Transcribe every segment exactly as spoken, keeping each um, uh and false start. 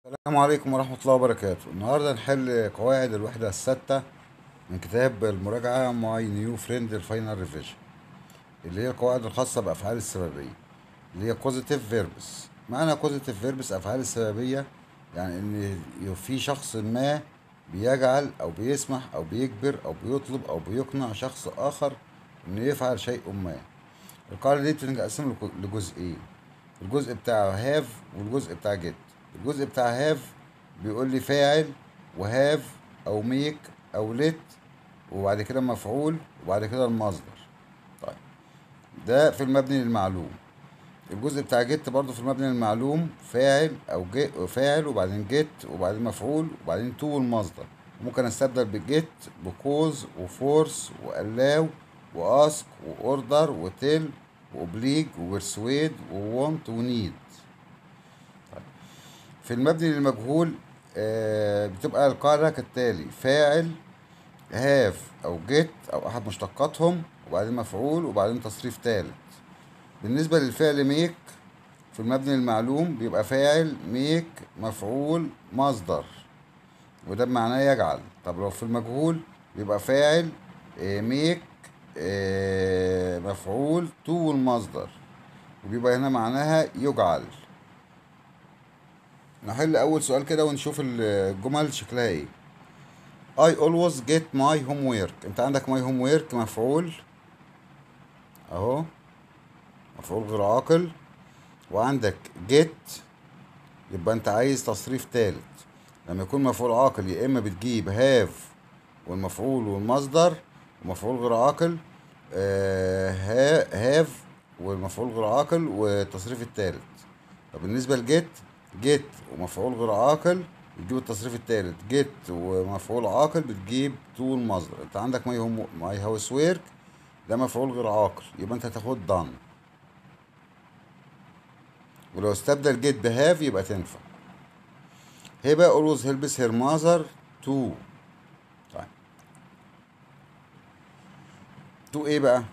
السلام عليكم ورحمة الله وبركاته. النهاردة نحل قواعد الوحدة الستة من كتاب المراجعة ماي نيو فريند الفاينل ريفيجن، اللي هي القواعد الخاصة بأفعال السببية، اللي هي كوزيتيف فيربس. معنى كوزيتيف فيربس أفعال السببية يعني إن في شخص ما بيجعل أو بيسمح أو بيجبر أو بيطلب أو بيقنع شخص آخر إنه يفعل شيء ما. القاعدة دي بتنقسم لجزئين، الجزء بتاع هاف والجزء بتاع جيت. الجزء بتاع هاف بيقول لي فاعل وهاف او ميك او ليت وبعد كده مفعول وبعد كده المصدر. طيب، ده في المبني للمعلوم. الجزء بتاع جيت برضو في المبني للمعلوم، فاعل او جي فاعل وبعدين جيت وبعدين مفعول وبعدين تو المصدر. ممكن استبدل بجيت بكوز وفورس والاو واسك واوردر وتيل وأوبليج وبرسويد وونت ونيد. في المبني للمجهول آه، بتبقى القاعدة كالتالي: فاعل هاف أو جيت أو أحد مشتقاتهم وبعدين مفعول وبعدين تصريف تالت. بالنسبة للفعل ميك في المبني المعلوم بيبقى فاعل ميك مفعول مصدر، وده بمعناه يجعل. طب لو في المجهول بيبقى فاعل ميك مفعول تو المصدر، وبيبقى هنا معناها يجعل. نحل أول سؤال كده ونشوف الجمل شكلها ايه. I always get my homework. انت عندك my homework مفعول اهو، مفعول غير عاقل، وعندك get يبقى انت عايز تصريف تالت. لما يكون مفعول عاقل يا اما بتجيب have والمفعول والمصدر، ومفعول غير عاقل آه have والمفعول غير عاقل والتصريف التالت. طب بالنسبة لجيت، جيت ومفعول غير عاقل بتجيب التصريف التالت، جيت ومفعول عاقل بتجيب تو المصدر. انت عندك ماي هوم ماي هاوس ويرك ده مفعول غير عاقل يبقى انت هتاخد دان، ولو استبدل جيت بهاف يبقى تنفع. هبه always helps her mother to. طيب، تو ايه بقى؟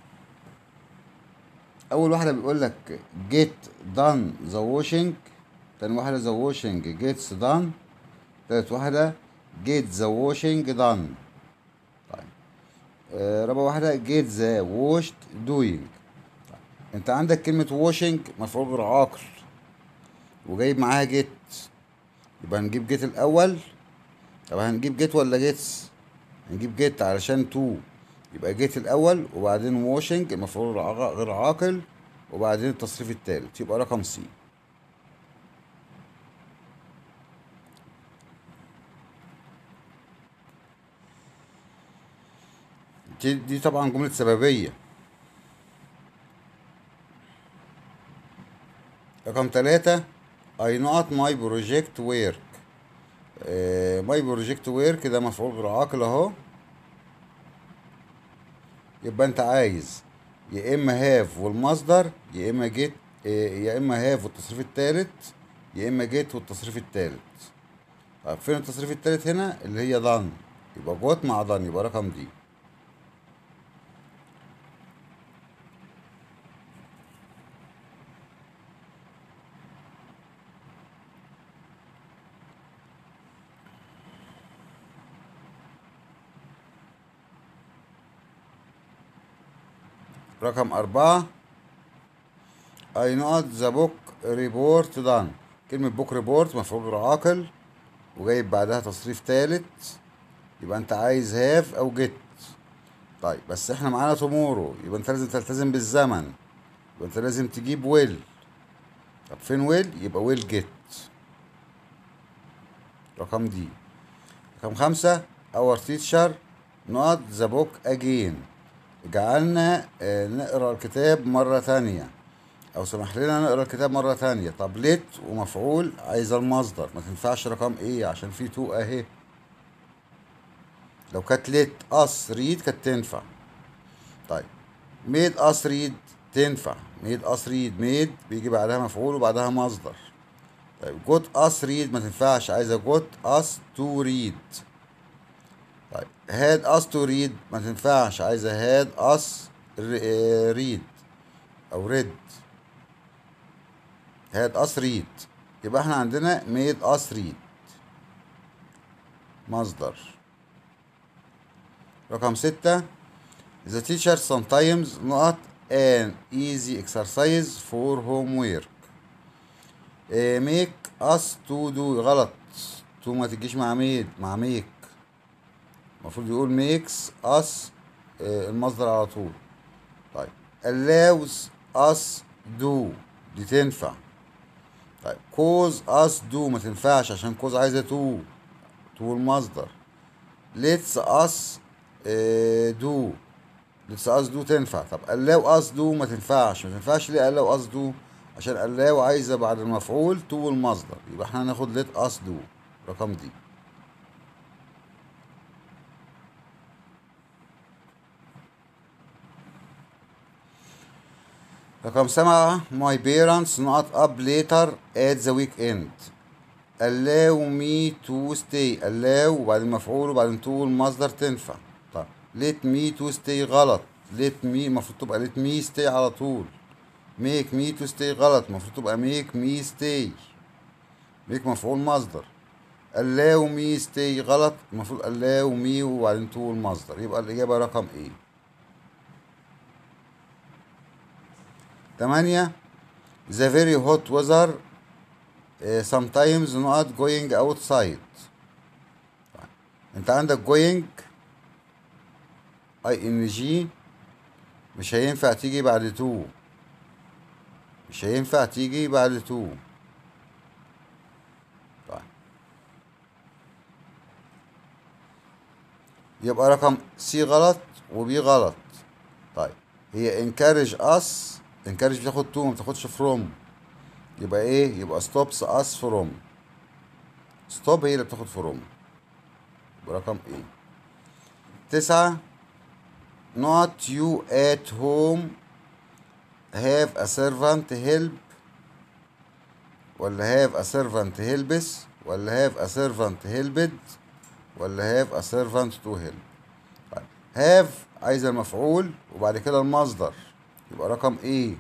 اول واحده بيقول لك get done the washing، تاني واحده the washing gets done، تالت واحده get the washing done. طيب، آه رابع واحده get the washed doing. انت عندك كلمه washing مفعول غير عاقل وجايب معاها get، يبقى هنجيب جيت الاول. طب هنجيب جيت ولا جيتس؟ هنجيب جيت علشان تو، يبقى جيت الاول وبعدين واشنج المفعول غير عاقل وبعدين التصريف التالت، يبقى رقم سي. دي, دي طبعا جملة سببية. رقم تلاتة I not my project work. ماي بروجكت ورك ده مفعول غير عاقل اهو، يبقى انت عايز يا اما هاف والمصدر يا اما جيت، يا اما هاف والتصريف التالت يا اما جيت والتصريف التالت. طب فين التصريف التالت هنا؟ اللي هي ضن، يبقى جوت مع ضن، يبقى رقم دي. رقم أربعة I not the book report done. كلمة بوك ريبورت مفعول غير عاقل وجايب بعدها تصريف تالت، يبقى انت عايز هاف او جيت. طيب بس احنا معانا تومورو، يبقى انت لازم تلتزم بالزمن، يبقى انت لازم تجيب ويل. طب فين ويل؟ يبقى ويل جيت، رقم دي. رقم خمسة our teacher not the book again. جعلنا آه، نقرا الكتاب مرة تانية، او سمح لنا نقرا الكتاب مرة تانية. طب ليت ومفعول عايز المصدر، ما تنفعش رقم ايه عشان في تو اهي. لو كانت ليت اس ريد كانت تنفع. طيب ميد اس ريد تنفع، ميد اس ريد، ميد بيجي بعدها مفعول وبعدها مصدر. طيب جوت اس ريد ما تنفعش، عايزه جوت اس تو ريد. طيب هاد اس تو ريد ما تنفعش، عايزه هاد اس ريد او ريد، هاد اس ريد. يبقى احنا عندنا made us read مصدر. رقم ستة the teacher sometimes not an easy exercise for homework. اه make us to do غلط، to ما تجيش مع made، مع make. المفروض يقول makes us اه المصدر على طول. طيب allows us do دي تنفع. طيب cause us do ما تنفعش عشان cause عايزة to to المصدر. lets us اه do lets us do تنفع. طب allow us do ما تنفعش. ما تنفعش ليه allow us do؟ عشان allow عايزة بعد المفعول to المصدر، يبقى احنا هناخد let us do رقم دي. رقم سبعة my parents not up later at the weekend. allow me to stay. allow وبعدين المفعول وبعدين to المصدر تنفع. طب let me to stay غلط. let me المفروض تبقى let me stay على طول. make me to stay غلط، المفروض تبقى make me stay. make مفعول مصدر. allow me stay غلط، المفروض allow me وبعدين to المصدر. يبقى الإجابة رقم ايه. تمانية the very hot weather uh, sometimes not going outside. انت عندك going ing مش هينفع تيجي بعد to، مش هينفع تيجي بعد to. طيب يبقى رقم سي غلط وبي غلط. طيب هي encourage us، encourage بتاخد to ما بتاخدش from، يبقى ايه؟ يبقى stops us from. stop هي اللي بتاخد from. يبقى رقم ايه. تسعة not you at home have a servant help، ولا have a servant helps، ولا have a servant helped، ولا have a servant to help. طيب have عايزة المفعول وبعد كده المصدر، يبقى رقم ايه.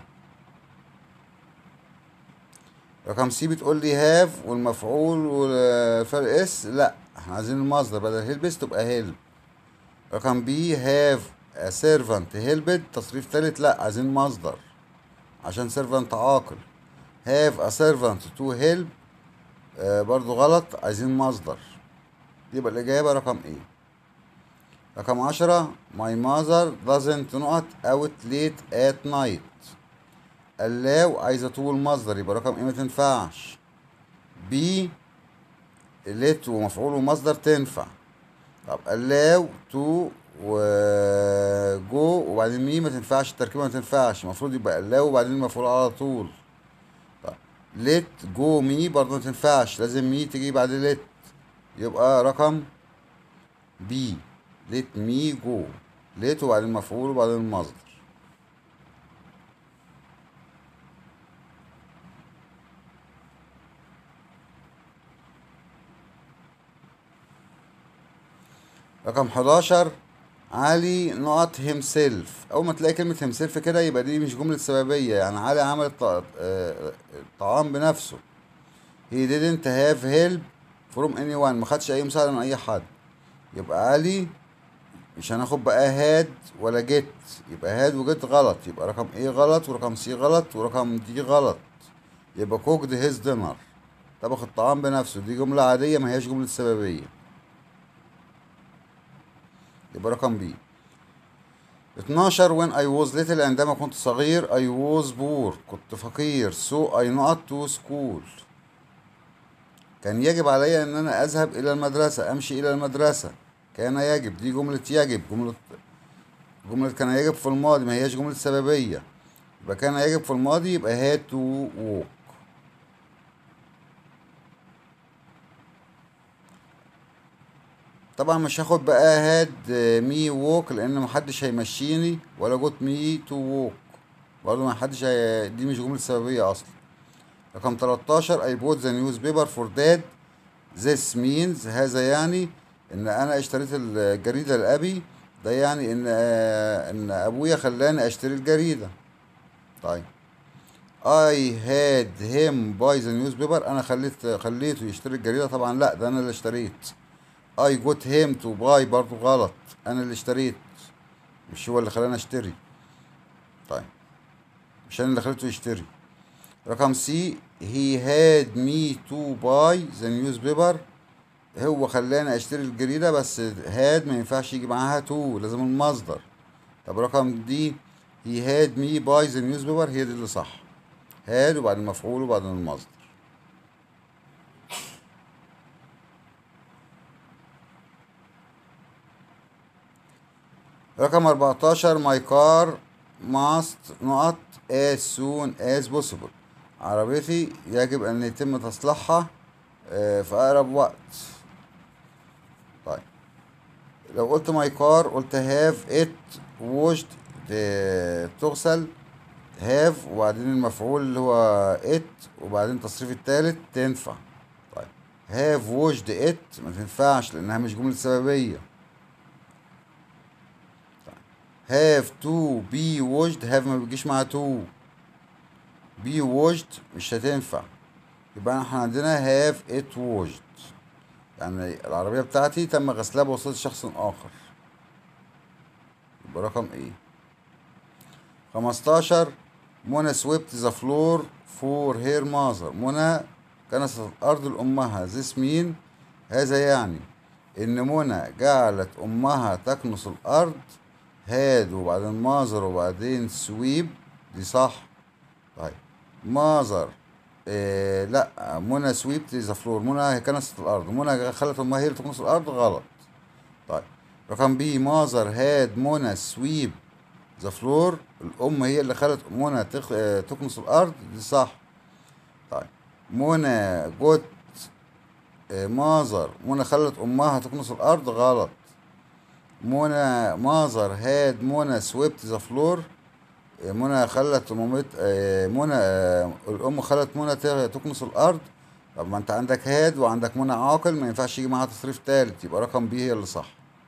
رقم سي بتقول لي have والمفعول والفرق اس، لا احنا عايزين المصدر، بدل helps تبقى help. رقم بي have a servant helped تصريف تالت، لا عايزين مصدر عشان servant عاقل. have a servant to help آه برضو غلط، عايزين مصدر. يبقى الإجابة رقم ايه. رقم عشرة my mother doesn't not out late at night. allow عايزة طول مصدر، يبقى رقم ايه ما تنفعش. بي let ومفعول ومصدر تنفع. طب allow to و go وبعدين مي ما تنفعش، التركيبة ما تنفعش، المفروض يبقى allow وبعدين المفعول على طول. طب let go me برضه ما تنفعش، لازم مي تيجي بعد let، يبقى رقم بي let me go. let وبعدين المفعول وبعدين المصدر. رقم حداشر علي not himself. اول ما تلاقي كلمة himself كده يبقى دي مش جملة سببية، يعني علي عمل الط- آه، الطعام بنفسه. he didn't have help from anyone ما خدش اي مساعدة من اي حد. يبقى علي مش هناخد بقى هاد ولا جيت، يبقى هاد وجيت غلط، يبقى رقم ايه غلط ورقم سي غلط ورقم دي غلط. يبقى كوكد هيز دينر طبخ الطعام بنفسه، دي جملة عادية ما هياش جملة سببية، يبقى رقم بي. اتناشر when I was little عندما كنت صغير I was poor كنت فقير so I not to school كان يجب علي ان انا اذهب الى المدرسة، امشي الى المدرسة. كان يجب دي جملة يجب، جملة جملة كان يجب في الماضي ما هياش جملة سببية، يبقى كان يجب في الماضي يبقى had to walk. طبعا مش هاخد بقى هاد مي ووك لان محدش هيمشيني، ولا جوت مي تو ووك برضه محدش هي... دي مش جملة سببية اصلا. رقم تلتاشر I bought the newspaper for dad this means هذا يعني ان انا اشتريت الجريدة لابي، ده يعني ان ان ابويا خلاني اشتري الجريدة. طيب I had him buy the newspaper. انا خليت خليته يشتري الجريدة. طبعا لا، ده انا اللي اشتريت. I got him to buy برضو غلط، انا اللي اشتريت، مش هو اللي خلاني اشتري. طيب، مش انا اللي خليته يشتري. رقم سي، he had me to buy the newspaper. هو خلاني اشتري الجريدة، بس had ما ينفعش يجي معاها to، لازم المصدر. طب رقم دي، he had me buy the newspaper، هي دي اللي صح. had وبعدين المفعول وبعدين المصدر. رقم أربعتاشر، my car must not as soon as possible. عربيتي يجب أن يتم تصليحها آه، في أقرب وقت. طيب، لو قلت my car قلت have it washed، ت- تغسل have وبعدين المفعول اللي هو it وبعدين التصريف التالت تنفع. طيب، have washed it ما تنفعش لأنها مش جملة سببية. have to be washed، have ما بيجيش مع to. be washed مش هتنفع، يبقى احنا عندنا have it washed، يعني العربية بتاعتي تم غسلها بواسطة شخص آخر. يبقى رقم ايه؟ خمستاشر، منى swept the floor for her mother. منى كنست الأرض لأمها. this mean، هذا يعني إن منى جعلت أمها تكنس الأرض. had وبعدين mother وبعدين sweep، دي صح. طيب، مازر إيه لا، منى سويبت ذا فلور، منى هي كنست الارض، منى خلت امها هي اللي تكنس الارض غلط. طيب، رقم بي، مازر هاد منى سويب ذا فلور، الام هي اللي خلت منى تخ... آه، تكنس الارض، دي صح. طيب، منى جوت آه، مازر، منى خلت امها تكنس الارض غلط. منى مازر هاد منى سويبت ذا فلور، منى خلت مامت آه، منى آه، الام خلت منى ت- تكنس الارض. طب ما انت عندك هاد وعندك منى عاقل، ما ينفعش يجي معاها تصريف تالت، يبقى رقم بي هي اللي صح.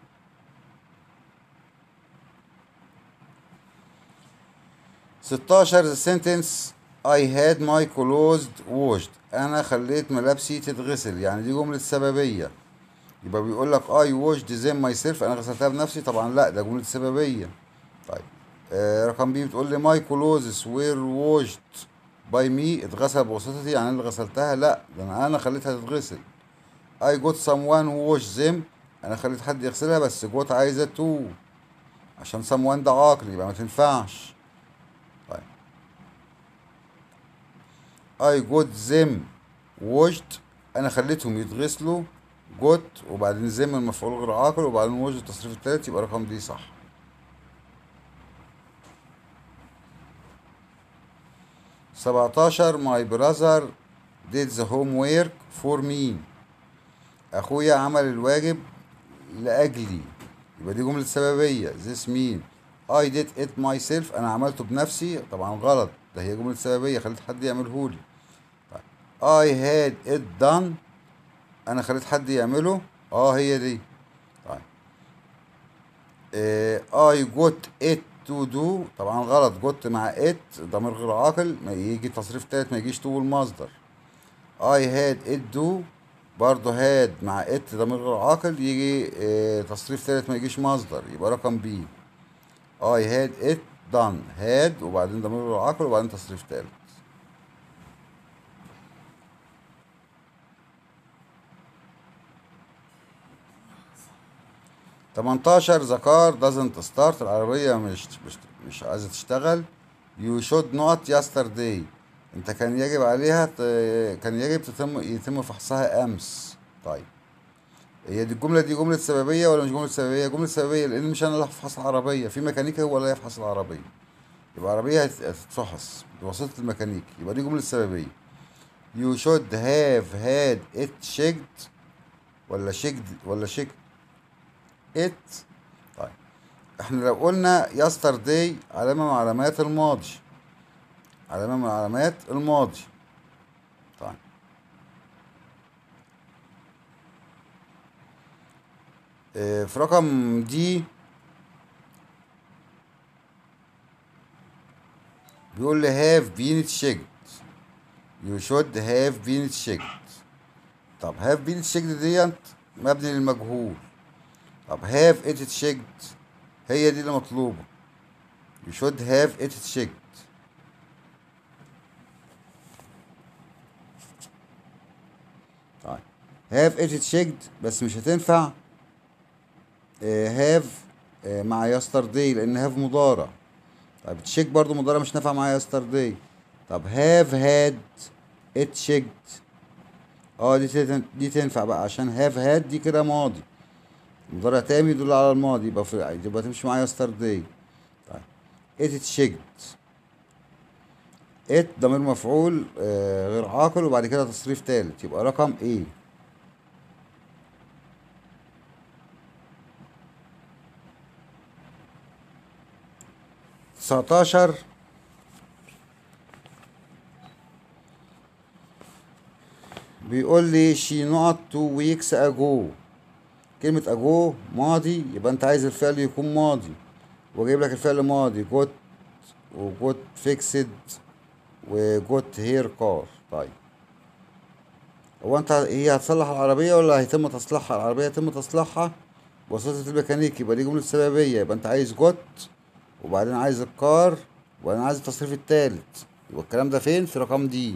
ستاشر، the sentence I had my clothes washed. انا خليت ملابسي تتغسل، يعني دي جملة سببية. يبقى بيقول لك I washed them myself، انا غسلتها بنفسي، طبعا لا، ده جملة سببية. طيب، آه رقم بي بتقول لي my clothes were washed by me، اتغسل بواسطتي، يعني انا اللي غسلتها؟ لا، ده انا انا خليتها تتغسل. I got someone who washed them، انا خليت حد يغسلها، بس جوت عايزة تو، عشان someone ده عاقل، يبقى ما تنفعش. طيب، I got them washed، انا خليتهم يتغسلوا. جوت وبعدين them المفعول غير عاقل وبعدين washed التصريف التالت، يبقى رقم دي صح. سبعتاشر، my brother did the homework for me. اخويا عمل الواجب لاجلي، يبقى دي جملة سببية. this mean I did it myself، انا عملته بنفسي، طبعا غلط، ده هي جملة سببية، خليت حد يعمله لي. طيب، I had it done، انا خليت حد يعمله، اه هي دي. طيب، آه I got it to do، طبعا غلط، got مع it ضمير غير عاقل، ما يجي تصريف تالت ما يجيش to المصدر. I had it do، برضه had مع it ضمير غير عاقل، يجي آه تصريف تالت ما يجيش مصدر، يبقى رقم بي. I had it done، had وبعدين ضمير غير عاقل وبعدين تصريف تالت. تمنتاشر، the car doesn't start، العربية مش مش مش عايزة تشتغل. you should not yesterday، انت كان يجب عليها ت... كان يجب تتم يتم فحصها امس. طيب، هي دي الجملة دي جملة سببية ولا مش جملة سببية؟ جملة سببية، لأن مش أنا اللي هفحص العربية، في ميكانيكي هو اللي هيفحص العربية، يبقى العربية هت- هتتفحص بواسطة الميكانيكي، يبقى دي جملة سببية. you should have had it checked، ولا checked ولا checked it. طيب، احنا لو قلنا yesterday علامة من علامات الماضي، علامة من علامات الماضي. طيب، اه في رقم دي بيقول لي have been checked. you should have been checked. طب have been checked ديت مبني للمجهول. طب have it checked هي دي اللي مطلوبة. you should have it checked. طيب have it checked بس مش هتنفع have مع yesterday لأن have مضارع. طيب تشيك برضو مضارع مش نافع مع yesterday. طب have had it checked اه دي تن- دي تنفع بقى عشان have had دي كده ماضي، مضارع تاني يدل على الماضي يبقى في يبقى تمشي مع yesterday. طيب it checked it ضمير مفعول آه غير عاقل وبعد كده تصريف تالت يبقى رقم ايه. تسعتاشر بيقول لي she not two weeks ago. كلمة ago ماضي يبقى انت عايز الفعل يكون ماضي واجيب لك الفعل ماضي got وجوت فيكسد وجوت هير كار. طيب هو انت هي هتصلح العربية ولا هيتم تصليحها؟ العربية يتم تصليحها بواسطة الميكانيكي يبقى دي جملة سببية. يبقى انت عايز جوت وبعدين عايز الكار وبعدين عايز التصريف التالت. يبقى الكلام ده فين؟ في رقم دي.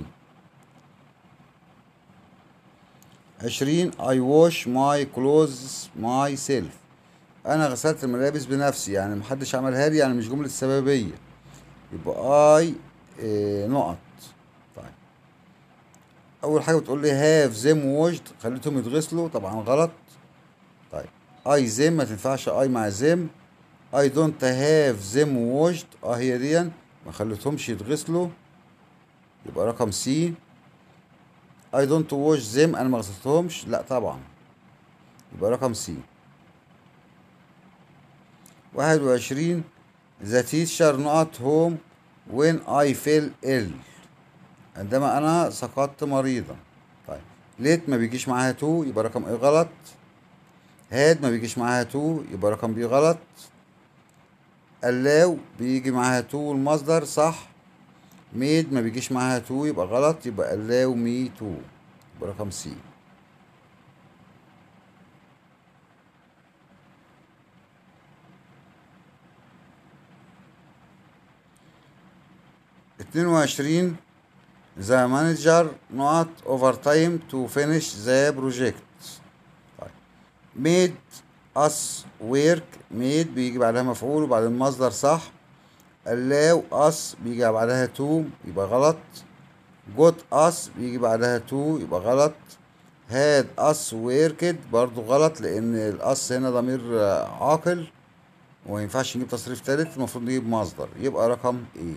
عشرين I wash my clothes myself. انا غسلت الملابس بنفسي يعني محدش عملها لي يعني مش جملة سببية. يبقى I اه نقط. طيب اول حاجة بتقول لي have them washed خليتهم يتغسلوا طبعا غلط. طيب I them ما تنفعش I مع them. I don't have them washed اه هي دي ما خليتهمش يتغسلوا يبقى رقم سي. I don't wash them انا ما غسلتهمش لا طبعا يبقى رقم سي. واحد وعشرين the teacher not home when I fell ill عندما انا سقطت مريضا. طيب ليت ما بيجيش معاها تو يبقى رقم ايه غلط. هاد ما بيجيش معاها تو يبقى رقم بي غلط. allow بيجي معاها تو المصدر صح. made ما بيجيش معاها تو يبقى غلط يبقى allow me to يبقى رقم سي. اتنين وعشرين the manager not overtime to finish the project. طيب made us work made بيجي بعدها مفعول وبعدين مصدر صح. allow us بيجي بعدها to يبقى غلط. got us بيجي بعدها to يبقى غلط. had us worked برضو غلط لان الاس هنا ضمير عاقل وما ينفعش نجيب تصريف تالت المفروض نجيب مصدر يبقى رقم ايه.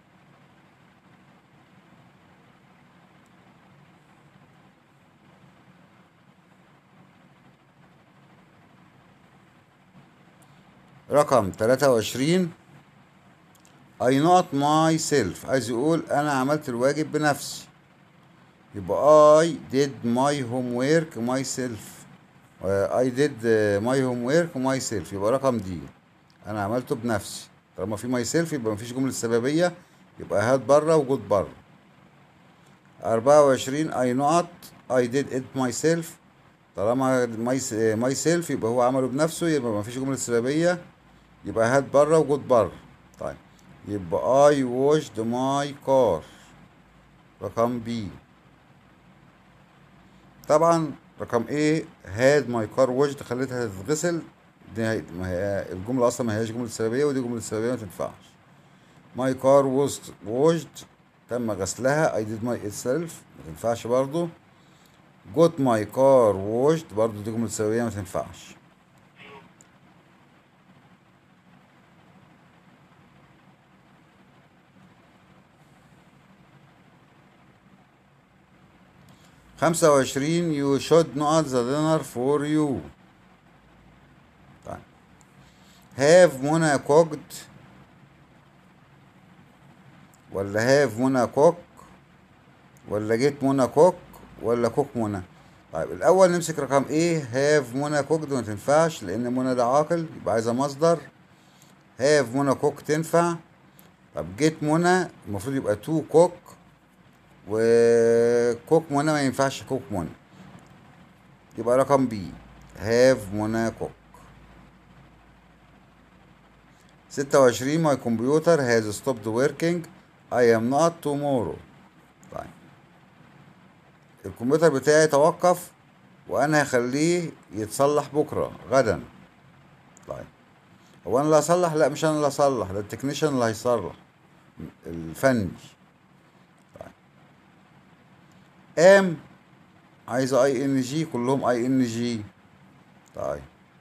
رقم تلاتة وعشرين I not myself عايز يقول انا عملت الواجب بنفسي يبقى I did my homework myself. I did my homework myself يبقى رقم دي انا عملته بنفسي. طالما في myself يبقى مفيش جملة سببية يبقى هات بره وجود بره. أربعة وعشرين I not I did it myself طالما myself يبقى هو عمله بنفسه يبقى مفيش جملة سببية يبقى هات بره وجود بره. طيب يبقى I washed my car رقم بي. طبعا رقم ايه had my car washed خليتها تتغسل دي ما هي الجملة اصلا ما هياش جملة سببية ودي جملة سببية ما تنفعش. my car was washed تم غسلها I did my itself ما تنفعش برضو. got my car washed برضو دي جملة سببية ما تنفعش. خمسة وعشرين you should not the dinner for you. طيب have منى cooked ولا have منى cook ولا get منى cook ولا cook منى. طيب الاول نمسك رقم ايه have منى cooked ما تنفعش لان منى ده عاقل يبقى عايزه مصدر. have منى cook تنفع. طب جيت منى المفروض يبقى تو كوك، وكوك منى ما ينفعش كوك منى، يبقى رقم بي هاف منى كوك. ستة وعشرين my computer has stopped working I am not tomorrow. طيب الكمبيوتر بتاعي توقف وانا هخليه يتصلح بكره غدا. طيب هو انا اللي هصلح؟ لا مش انا اللي هصلح، ده التكنيشن اللي هيصلح، الفني. طيب ام عايزه اي ان جي، كلهم اي ان جي. طيب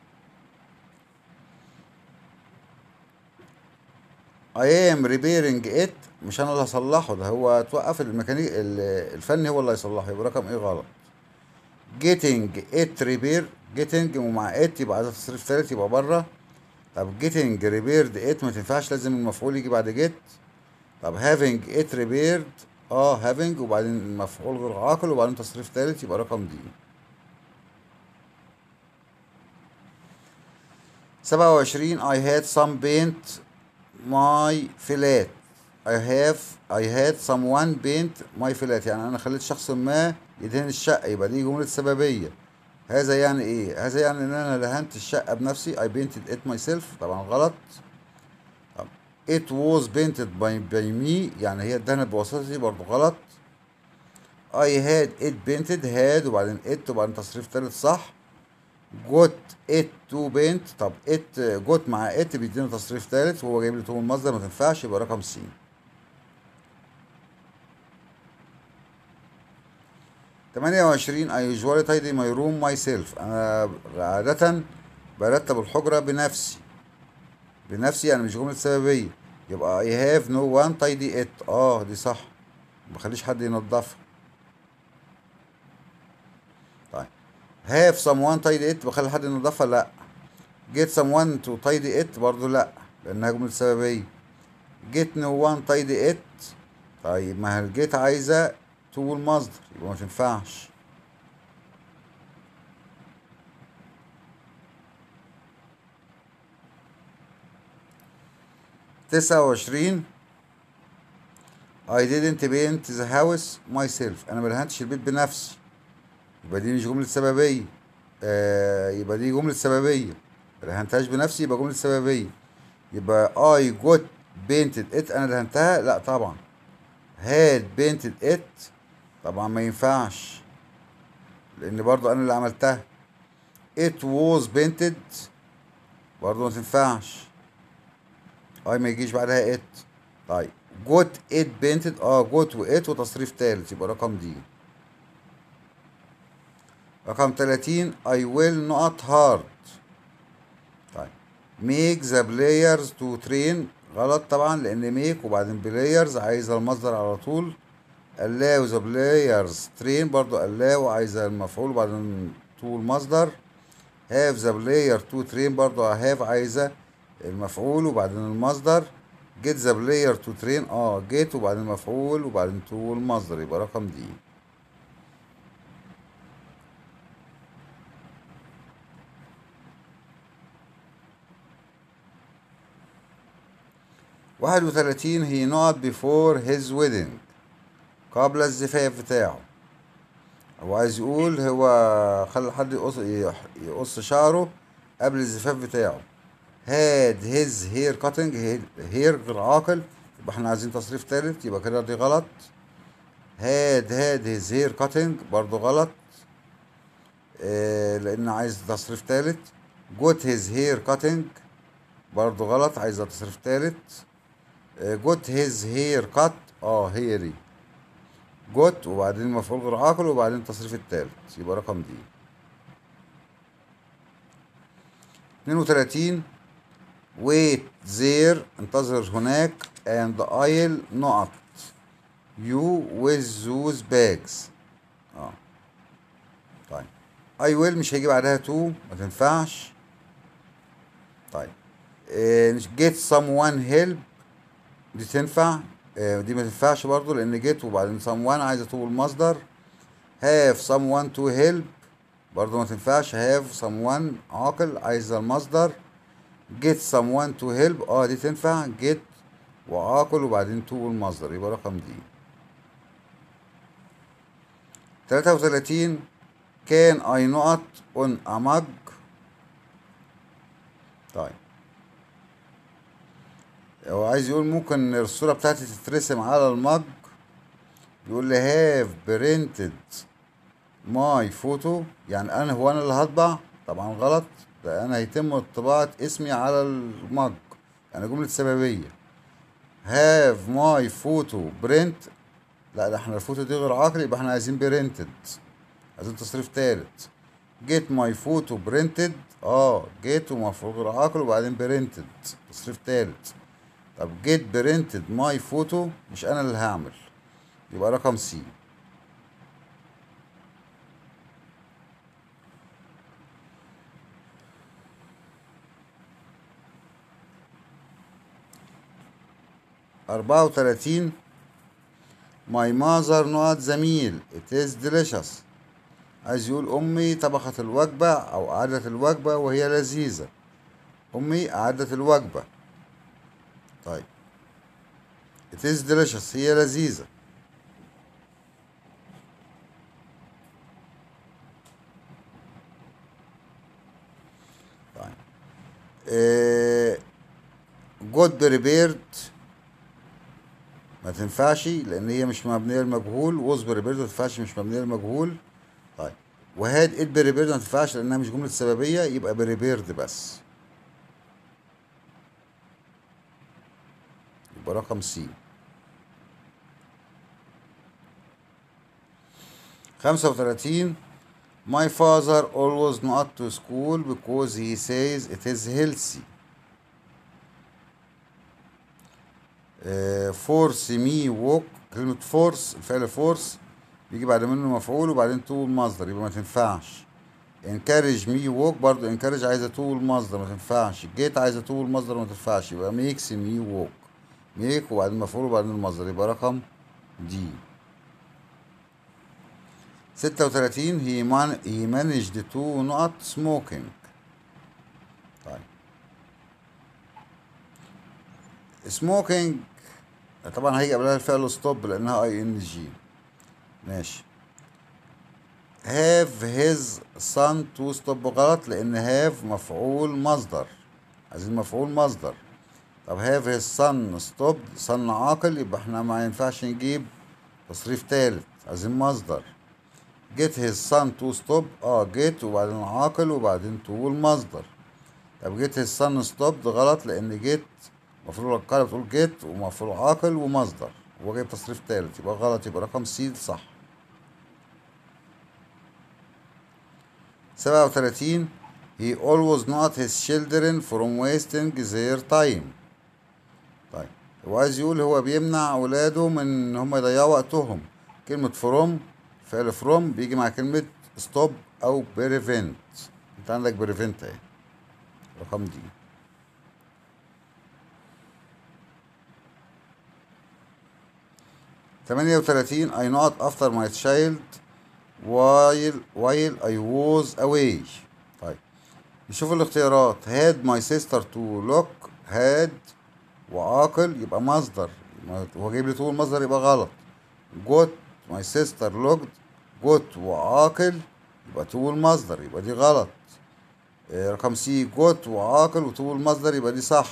I am repairing it مش انا اللي هصلحه، ده هو توقف الميكانيك الفني هو اللي هيصلحه، يبقى رقم ايه غلط. getting it repair getting ومع it يبقى عايزة تصريف تالت يبقى بره. طب getting repaired it ما تنفعش، لازم المفعول يجي بعد get. طب having it repaired اه having وبعدين المفعول غير عاقل وبعدين تصريف تالت يبقى رقم دي. سبعة وعشرين I had some paint my flat I have I had someone paint my flat، يعني انا خليت شخص ما يدهن الشقة، يبقى دي جملة سببية. هذا يعني ايه؟ هذا يعني ان انا دهنت الشقة بنفسي I painted it myself، طبعا غلط. طب it was painted by, by me يعني هي اتدهنت بواسطتي، برضه غلط. I had it painted had وبعدين it وبعدين تصريف تالت صح. got it to paint طب it got مع it بيدينا تصريف تالت وهو جايب لي تو المصدر، ما تنفعش، يبقى رقم سي. تمانية وعشرين I usually tidy my room myself انا عادة برتب الحجرة بنفسي. بنفسي يعني مش جملة سببية، يبقى I have no one tidy it اه دي صح، مبخليش حد ينضفها. طيب have someone tidy it بخلي حد ينضفها؟ لا. get someone to tidy it برضو لا لانها جملة سببية. get no one tidy it طيب ما هي الجيت عايزة تو المصدر يبقى ما تنفعش. تسعة وعشرين I didn't paint the house myself انا ما دهنتش البيت بنفسي، يبقى دي مش جملة سببية. آه يبقى دي جملة سببية، ما دهنتهاش بنفسي يبقى جملة سببية. يبقى I got painted it انا دهنتها؟ لا طبعا. had painted it طبعا ما ينفعش لان برضو انا اللي عملتها. it was painted برضو ما تنفعش، اي ما يجيش بعدها it. طيب got it painted اه got و it وتصريف تالت يبقى رقم دي. رقم تلاتين I will not hard طيب make the players to train غلط طبعا لان make وبعدين players عايزة المصدر على طول. allow the players train برضو allow عايزة المفعول وبعدين to المصدر. have the player to train برضو have عايزة المفعول وبعدين المصدر. get the player to train اه get وبعدين المفعول وبعدين to المصدر يبقى رقم دي. واحد وتلاتين he not before his wedding قبل الزفاف بتاعه. هو عايز يقول هو خلى حد يقص يقص شعره قبل الزفاف بتاعه. had his hair cutting hair غير عاقل يبقى احنا عايزين تصريف تالت يبقى كده دي غلط. had had his hair cutting برضو غلط آه لان عايز تصريف تالت. got his hair cutting برضو غلط عايزة تصريف تالت. آه got his hair cut اه هيري got وبعدين مفعول غير عاقل وبعدين التصريف التالت يبقى رقم دي. اتنين وتلاتين wait there انتظر هناك and I'll نقط you with those bags اه. طيب I will مش هيجي بعدها to ما تنفعش. طيب إيه get someone help دي تنفع إيه دي ما تنفعش برضو لان get وبعدين someone عايزة to المصدر. have someone to help برضو ما تنفعش have someone عاقل عايزة المصدر. get someone to help اه دي تنفع get وعاقل وبعدين تو المصدر، يبقى رقم دي. تلاتة وتلاتين كان اي نقط اون امج. طيب هو عايز يقول ممكن الصورة بتاعتي تترسم على المج. يقول لي هاف برينتد ماي فوتو، يعني انا هو انا اللي هطبع؟ طبعا غلط، ده انا هيتم طباعة اسمي على المج، يعني جملة سببية. هاف ماي فوتو برنت، لا ده احنا الفوتو دي غير عاقل، يبقى احنا عايزين برنتد، عايزين تصريف تالت. جيت ماي فوتو برنتد، اه جيت ومفروض غير عاقل وبعدين برنتد تصريف تالت. طب جيت برنتد ماي فوتو، مش انا اللي هعمل، يبقى رقم سي. أربعة وتلاتين ماي ماذر نوت زميل it is delicious. عايز يقول أمي طبخت الوجبة أو أعدت الوجبة وهي لذيذة. أمي أعدت الوجبة. طيب it is delicious هي لذيذة. طيب إيه good prepared ما تنفعش لأن هي مش مبنية للمجهول، was prepared ما تنفعش مش مبنية للمجهول. طيب وهاد it prepared ما تنفعش لأنها مش جملة سببية، يبقى prepared بس، يبقى رقم سي. خمسة وتلاتين My father always not to school because he says it is healthy. uh, force me walk، كلمة force الفعل force بيجي بعد منه مفعول وبعدين تو المصدر، يبقى ما تنفعش. encourage me walk برضو encourage عايزة تو المصدر ما تنفعش. get عايزة تو المصدر ما تنفعش، يبقى makes me walk make وبعدين مفعول وبعدين المصدر، يبقى رقم دي. ستة وتلاتين he, man, he managed to not smoking. طيب smoking طبعا هيجي قبلها الفعل ستوب لانها اي ان جي. ماشي. have his son to stop غلط لان have مفعول مصدر، عايزين مفعول مصدر. طب have his son stop son عاقل، يبقى احنا ما ينفعش نجيب تصريف تالت، عايزين مصدر. get his son to stop اه get وبعدين عاقل وبعدين to المصدر. طب get his son stop غلط لان get مفعول القاعدة بتقول get ومفعول عاقل ومصدر، هو جايب تصريف تالت، يبقى غلط، يبقى رقم سي صح. سبعة وتلاتين he always not his children from wasting their time. طيب هو عايز يقول هو بيمنع اولاده من ان هم يضيعوا وقتهم. كلمة from فعل from بيجي مع كلمة stop او prevent، انت عندك prevent اهي، رقم دي. تمانية وتلاتين I not after my child while while I was away. طيب نشوف الاختيارات. had my sister to look had وعاقل يبقى مصدر، هو جايب لي طول مصدر يبقى غلط. got my sister looked got وعاقل يبقى طول مصدر، يبقى دي غلط. آه، رقم سي got وعاقل وطول مصدر، يبقى دي صح.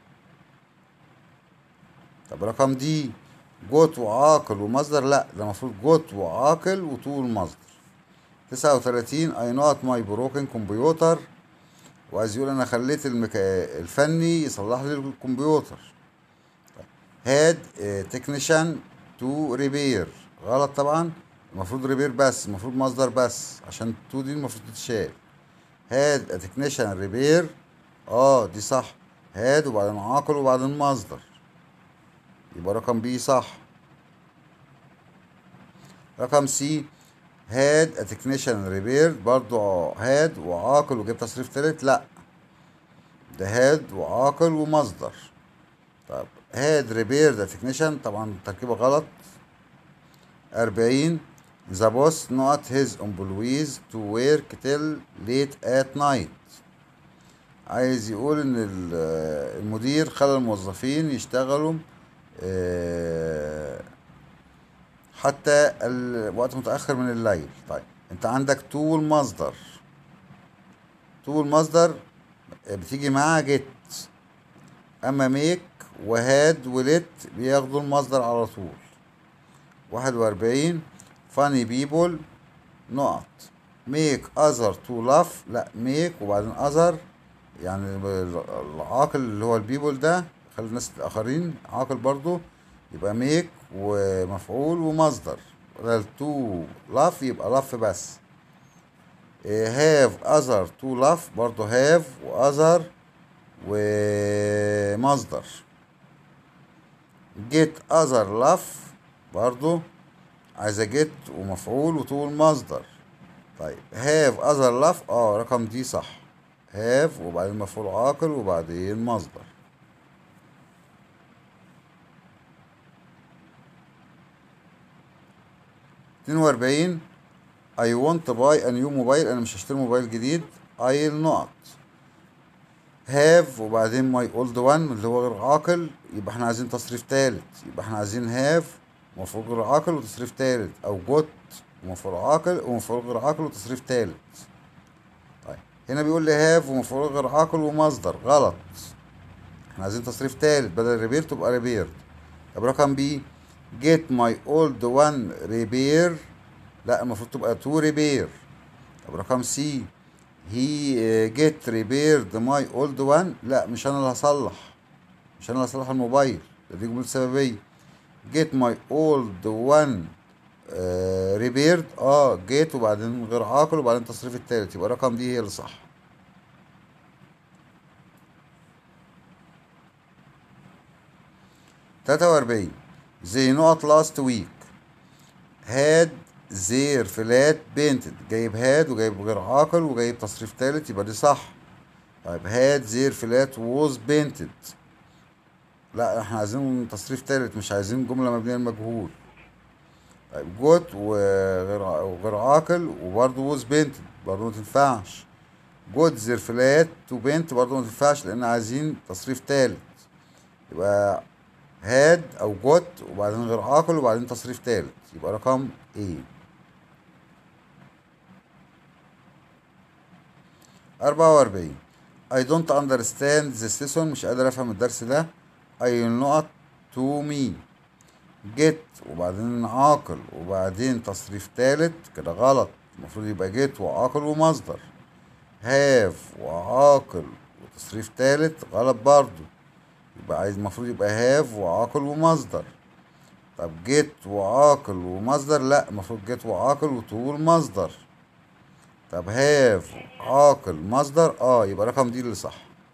طب رقم دي جوت وعاقل ومصدر، لا ده المفروض جوت وعاقل وطول مصدر. تسعة وتلاتين I not my broken computer، وعايز يقول انا خليت المكا... الفني يصلح لي الكمبيوتر. had technician to repair غلط طبعا، المفروض ريبير بس، المفروض مصدر بس عشان تو دي المفروض تتشال. had a technician repair اه دي صح، had وبعدين عاقل وبعدين مصدر، يبقى رقم بي صح. رقم سي had a technician repaired برضو had وعاقل وجاب تصريف تالت، لا ده had وعاقل ومصدر. طب had repaired a technician طبعا تركيبة غلط. أربعين the boss not his employees to work till late at night. عايز يقول ان المدير خلى الموظفين يشتغلوا آه، حتى الوقت متأخر من الليل. طيب انت عندك تو المصدر. تو المصدر بتيجي معاها جيت. اما ميك وهاد وليت بياخدوا المصدر على طول. واحد واربعين، funny people نقط make other to laugh. لا make وبعدين other، يعني العاقل اللي هو البيبول ده، خلي الناس الآخرين عاقل برضو، يبقى make ومفعول ومصدر. بدل to laugh يبقى laugh بس. إيه، have other to laugh برضو have و other ومصدر. get other laugh برضو عايزة get ومفعول وطول مصدر. طيب have other laugh، اه رقم دي صح. have وبعدين مفعول عاقل وبعدين مصدر. اتنين واربعين، I want to buy a new mobile. انا مش هشتري موبايل جديد. I'll نقط have وبعدين my old one اللي هو غير عاقل، يبقى احنا عايزين تصريف تالت. يبقى احنا عايزين have ومفعول غير عاقل وتصريف تالت، او got ومفعول عاقل ومفعول غير عاقل وتصريف تالت. طيب هنا بيقول لي هاف ومفعول غير عاقل ومصدر، غلط. احنا عايزين تصريف تالت، بدل ريبير تبقى ريبير. طب رقم بي get my old one repair، لا المفروض تبقى to repair. طب رقم سي he get repaired my old one، لا مش انا اللي هصلح، مش انا اللي هصلح الموبايل، دي جملة سببية. get my old one ريبيرد، اه جيت وبعدين غير عاقل وبعدين تصريف التالت، يبقى رقم دي هي اللي صح. تلاتة واربعين، زي نقط لاست ويك هاد زير فلات بينتد، جايب هاد وجايب غير عاقل وجايب تصريف تالت، يبقى دي صح. طيب هاد زير فلات ووز بينتد، لا احنا عايزين تصريف تالت، مش عايزين جملة مبنية للمجهول. طيب جوت وغير وغير عاقل وبرضه ووز بينتد برضه ما تنفعش. جوت زير فلات تو بنت برضه ما تنفعش لان عايزين تصريف تالت. يبقى هاد او جوت وبعدين غير عاقل وبعدين تصريف تالت، يبقى رقم ايه. اربعة واربعين، I don't understand this lesson، مش قادر افهم الدرس ده. I نقط to me get وبعدين عاقل وبعدين تصريف تالت، كده غلط. المفروض يبقى get وعاقل ومصدر. have وعاقل وتصريف تالت، غلط برضو. يبقى عايز المفروض يبقى هاف وعاقل ومصدر. طب جيت وعاقل ومصدر، لا المفروض جيت وعاقل وطول مصدر. طب هاف عاقل مصدر، اه يبقى رقم دي اللي صح.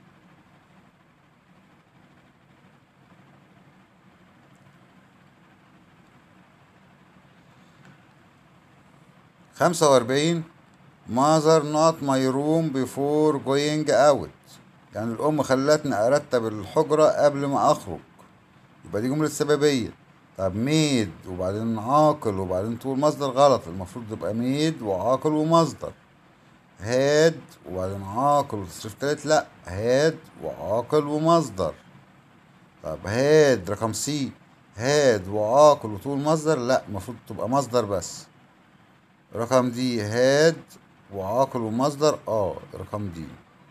خمسة واربعين، mother not my room before going out، يعني الأم خلتني أرتب الحجرة قبل ما أخرج، يبقى دي جملة سببية. طب ميد وبعدين عاقل وبعدين طول مصدر، غلط. المفروض تبقى ميد وعاقل ومصدر. هاد وبعدين عاقل وتصريف تالت، لا هاد وعاقل ومصدر. طب هاد رقم سي هاد وعاقل وطول مصدر، لا المفروض تبقى مصدر بس. رقم دي هاد وعاقل ومصدر، اه رقم دي.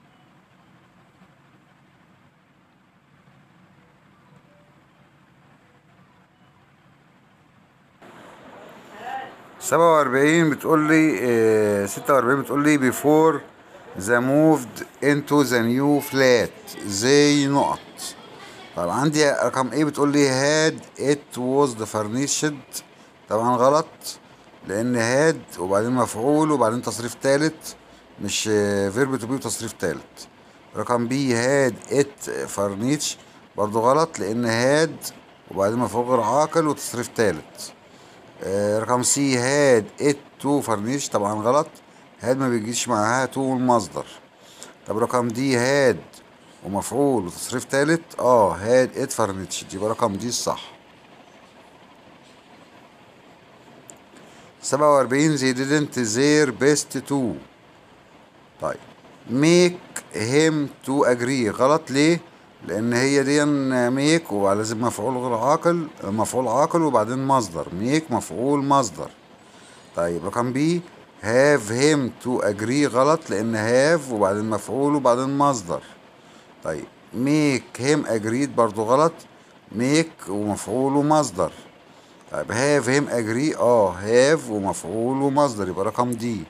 سبعة واربعين بتقول لي اه ستة واربعين بتقول لي before the moved into the new flat زي نقط. طب عندي رقم ايه بتقول لي had it was the furnished، طبعا غلط لان هاد وبعدين مفعول وبعدين تصريف تالت، مش فيرب تو بي وتصريف تالت. رقم بي هاد ات فرنيتش برضو غلط لان هاد وبعدين مفعول غير عاقل وتصريف تالت. آه، رقم سي هاد ات تو فرنيش، طبعا غلط، هاد ما بيجيش معاها تو المصدر. طب رقم دي هاد ومفعول وتصريف تالت، اه هاد ات فرنيتش، يبقى رقم دي الصح. سبعة واربعين they didn't their best to، طيب make him to agree، غلط ليه؟ لان هي دي ميك ولازم مفعول غير عاقل، مفعول عاقل وبعدين مصدر، ميك مفعول مصدر. طيب رقم بي، هاف هيم تو اجري غلط لان هاف وبعدين مفعول وبعدين مصدر. طيب ميك هيم اجريد برضو غلط، ميك ومفعول ومصدر. طيب هاف هيم اجري، اه هاف ومفعول ومصدر، يبقى رقم دي.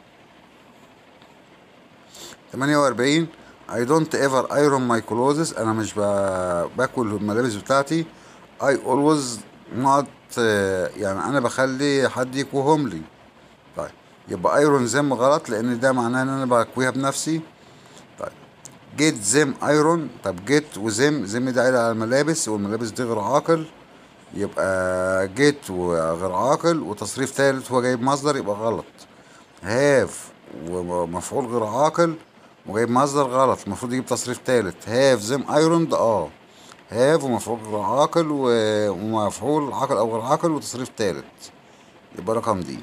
تمانية وأربعين I don't ever iron my clothes، انا مش ب- باكل الملابس بتاعتي. I always not، آه، يعني انا بخلي حد يكويهم لي. طيب يبقى ايرون زم غلط لان ده معناه ان انا بكويها بنفسي. طيب جيت زم ايرون، طب جيت وزم، زم ده عيله على الملابس والملابس دي غير عاقل، يبقى جيت وغير عاقل وتصريف ثالث هو جايب مصدر، يبقى غلط. هاف ومفعول غير عاقل وجايب مصدر، غلط، المفروض يجيب تصريف ثالث. هاف زم ايرون ده اه هاف ومفعول غير عاقل و- ومفعول عاقل او غير عاقل وتصريف ثالث، يبقى رقم دي.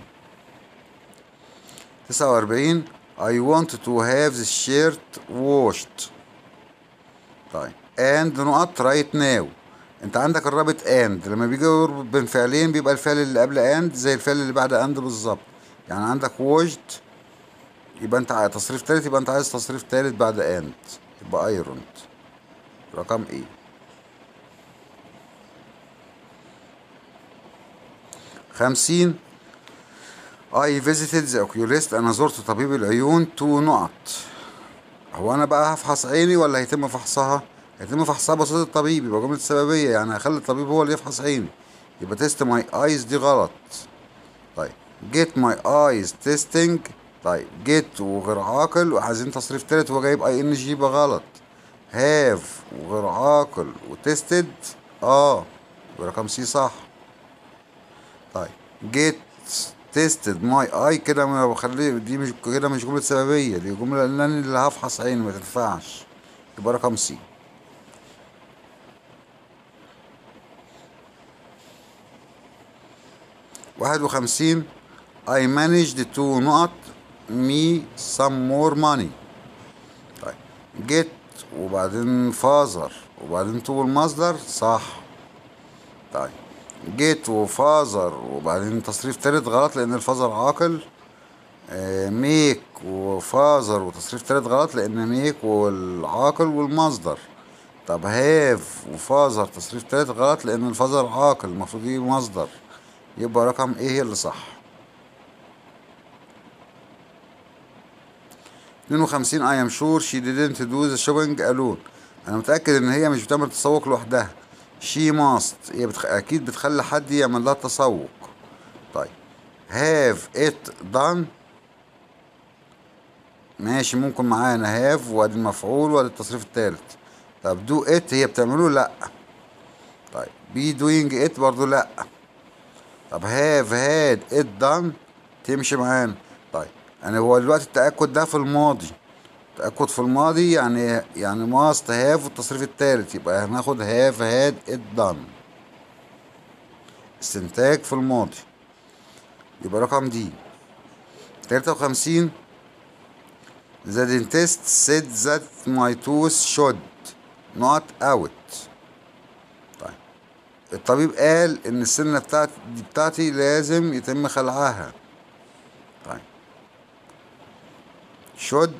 تسعة وأربعين I want to have the shirt washed. طيب and نقط right now، انت عندك الرابط and لما بيجي يربط بين فعلين بيبقى الفعل اللي قبل and زي الفعل اللي بعد and بالظبط. يعني عندك washed يبقى انت عايز تصريف تالت، يبقى انت عايز تصريف تالت بعد and، يبقى ironed. رقم ايه. خمسين I visited the oculist، انا زرت طبيب العيون to نقط. هو انا بقى هفحص عيني ولا هيتم فحصها؟ هيتم فحصها بواسطة الطبيب، يبقى جملة سببية، يعني هخلي الطبيب هو اللي يفحص عيني، يبقى تيست ماي ايز دي غلط. طيب جيت ماي ايز تيستنج، طيب جيت وغير عاقل وعايزين تصريف تالت هو جايب اي ان جي، يبقى غلط. هاف وغير عاقل وتيستد، اه يبقى رقم سي صح. طيب جيت تيستد ماي اي كده ما بخليه، دي مش كده، مش جملة سببية، دي جملة ان انا اللي هفحص عيني، ما تنفعش، يبقى رقم سي. واحد وخمسين I managed to نقط me some more money. طيب get وبعدين فازر وبعدين تو المصدر صح. طيب جيت وفازر وبعدين تصريف تالت غلط لان الفازر عاقل. آه ميك وفازر وتصريف تالت غلط لان ميك والعاقل والمصدر. طب هاف وفازر تصريف تالت غلط لان الفازر عاقل، المفروض يجي مصدر، يبقى رقم ايه هي اللي صح. اتنين وخمسين I am sure she didn't do the shopping alone، انا متأكد ان هي مش بتعمل تسوق لوحدها. she must هي بتخ... اكيد بتخلي حد يعمل لها التسوق. طيب have it done، ماشي ممكن معانا have وادي المفعول وادي التصريف التالت. طب do it هي بتعمله لا. طيب be doing it برضو لا. طب have had it done تمشي معانا. طيب يعني هو دلوقتي التأكد ده في الماضي، تأكد في الماضي يعني يعني ماست هاف والتصريف التالت، يبقى هناخد هاف هاد ات دان، استنتاج في الماضي، يبقى رقم دي. تلاتة وخمسين The dentist said that my tooth should not out. طيب الطبيب قال ان السنة بتاعتي دي بتاعتي لازم يتم خلعها. طيب should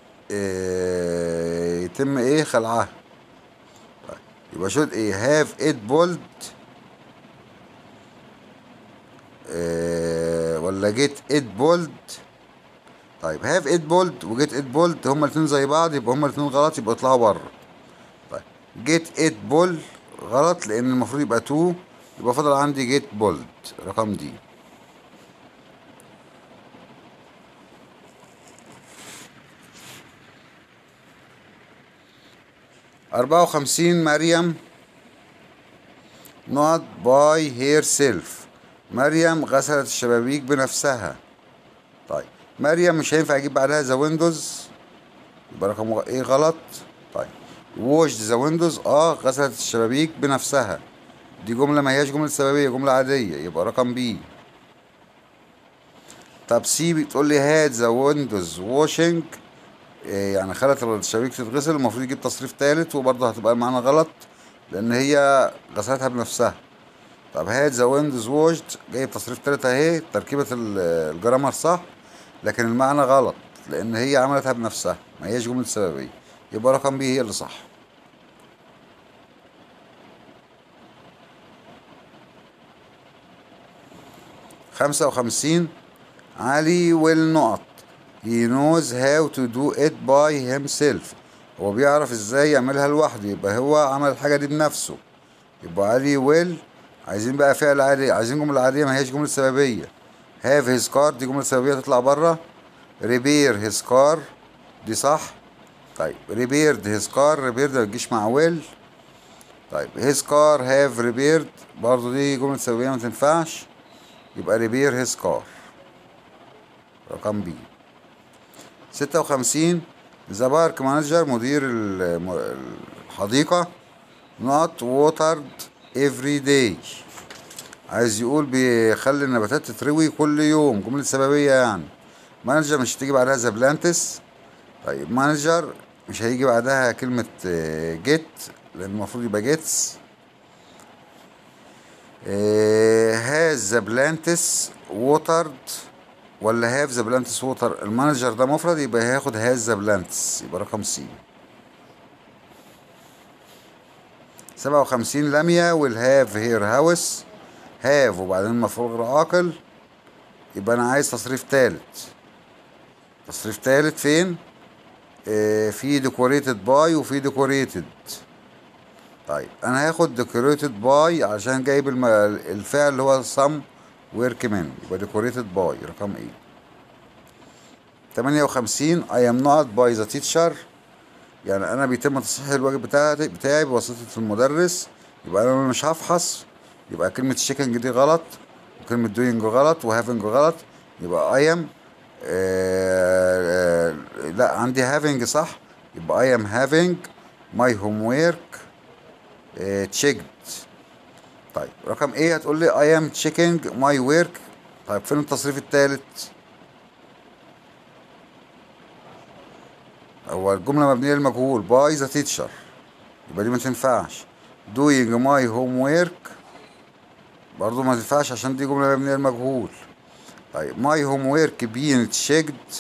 اه يتم ايه خلعها. طيب يبقى should ايه have it pulled، اه ولا جيت ات بولد. طيب هاف ات بولد وجيت ات بولد هما الاتنين زي بعض، يبقى هما الاتنين غلط، يبقى اطلعوا بره. طيب جيت ات بول غلط لان المفروض يبقى تو، يبقى فضل عندي جيت بولد، رقم دي. أربعة وخمسين مريم not by herself، مريم غسلت الشبابيك بنفسها. طيب مريم مش هينفع اجيب بعدها ذا ويندوز، يبقى رقم ايه غلط. طيب ووش ذا ويندوز، اه غسلت الشبابيك بنفسها، دي جملة ما هياش جملة سببية، جملة عادية، يبقى رقم بي. طب سي بتقول لي هاد ذا ويندوز واشنج، إيه يعني خلت الشبابيك تتغسل، المفروض يجيب تصريف تالت وبرضه هتبقى المعنى غلط لان هي غسلتها بنفسها. طب هات ذا ويندوز ووشد جايب تصريف تالت اهي، تركيبة ال- الجرامر صح لكن المعنى غلط لان هي عملتها بنفسها، ما هيش جملة سببية. يبقى رقم بي هي اللي صح. خمسة وخمسين. علي will not he knows how to do it by himself. هو بيعرف ازاي يعملها لوحده، يبقى هو عمل الحاجة دي بنفسه. يبقى علي will. عايزين بقى فعل عادي، عايزين جملة عادية ما هيش جملة سببية. have his car دي جملة سببية تطلع بره. repair his car دي صح. طيب repaired his car، repaired ما تجيش مع will. طيب his car have repaired برضه دي جملة سببية ما تنفعش، يبقى repair his car. رقم بي. ستة وخمسين. ذا بارك مانجر مدير الم- الحديقة not watered every day. عايز يقول بيخلي النباتات تتروي كل يوم، جملة سببية يعني. مانجر مش هتيجي بعدها ذا بلانتس. طيب مانجر مش هيجي بعدها كلمة جيت لأن المفروض يبقى جيتس. هاز ذا بلانتس ووترد ولا هاف ذا بلانتس ووتر؟ المانجر ده مفرد يبقى هياخد هاز ذا بلانتس، يبقى رقم سي. سبعة وخمسين. لميا ويل هاف هير هاوس. هاف وبعدين المفروض غير عاقل، يبقى انا عايز تصريف تالت. تصريف تالت فين؟ آه في ديكوريتد باي وفي ديكوريتد. طيب انا هاخد ديكوريتد باي عشان جايب الم... الفعل اللي هو سم ورك من، يبقى ديكوريتد باي رقم ايه. تمانية وخمسين. I am not by the teacher يعني انا بيتم تصحيح الواجب بتاعي بتاعي بواسطة المدرس، يبقى انا مش هفحص، يبقى كلمة شيكنج دي غلط وكلمة دوينج غلط وهافنج غلط، يبقى I am. آه آه لا عندي having صح، يبقى I am having my homework آه checked. طيب رقم ايه هتقول لي I am checking my work. طيب فين التصريف التالت؟ هو الجملة مبنية للمجهول by the teacher، يبقى دي ما تنفعش. doing my homework برضو ما تنفعش عشان دي جملة مبنية للمجهول. طيب my homework being checked.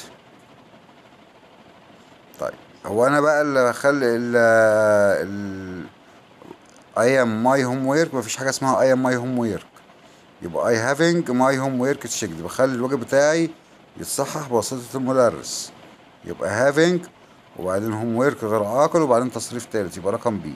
طيب هو انا بقى اللي بخلي ال ال I am my homework، مفيش حاجة اسمها I am my homework، يبقى I having my homework checked، بخلي الواجب بتاعي يتصحح بواسطة المدرس، يبقى having وبعدين homework غير عاقل وبعدين تصريف تالت، يبقى رقم بي.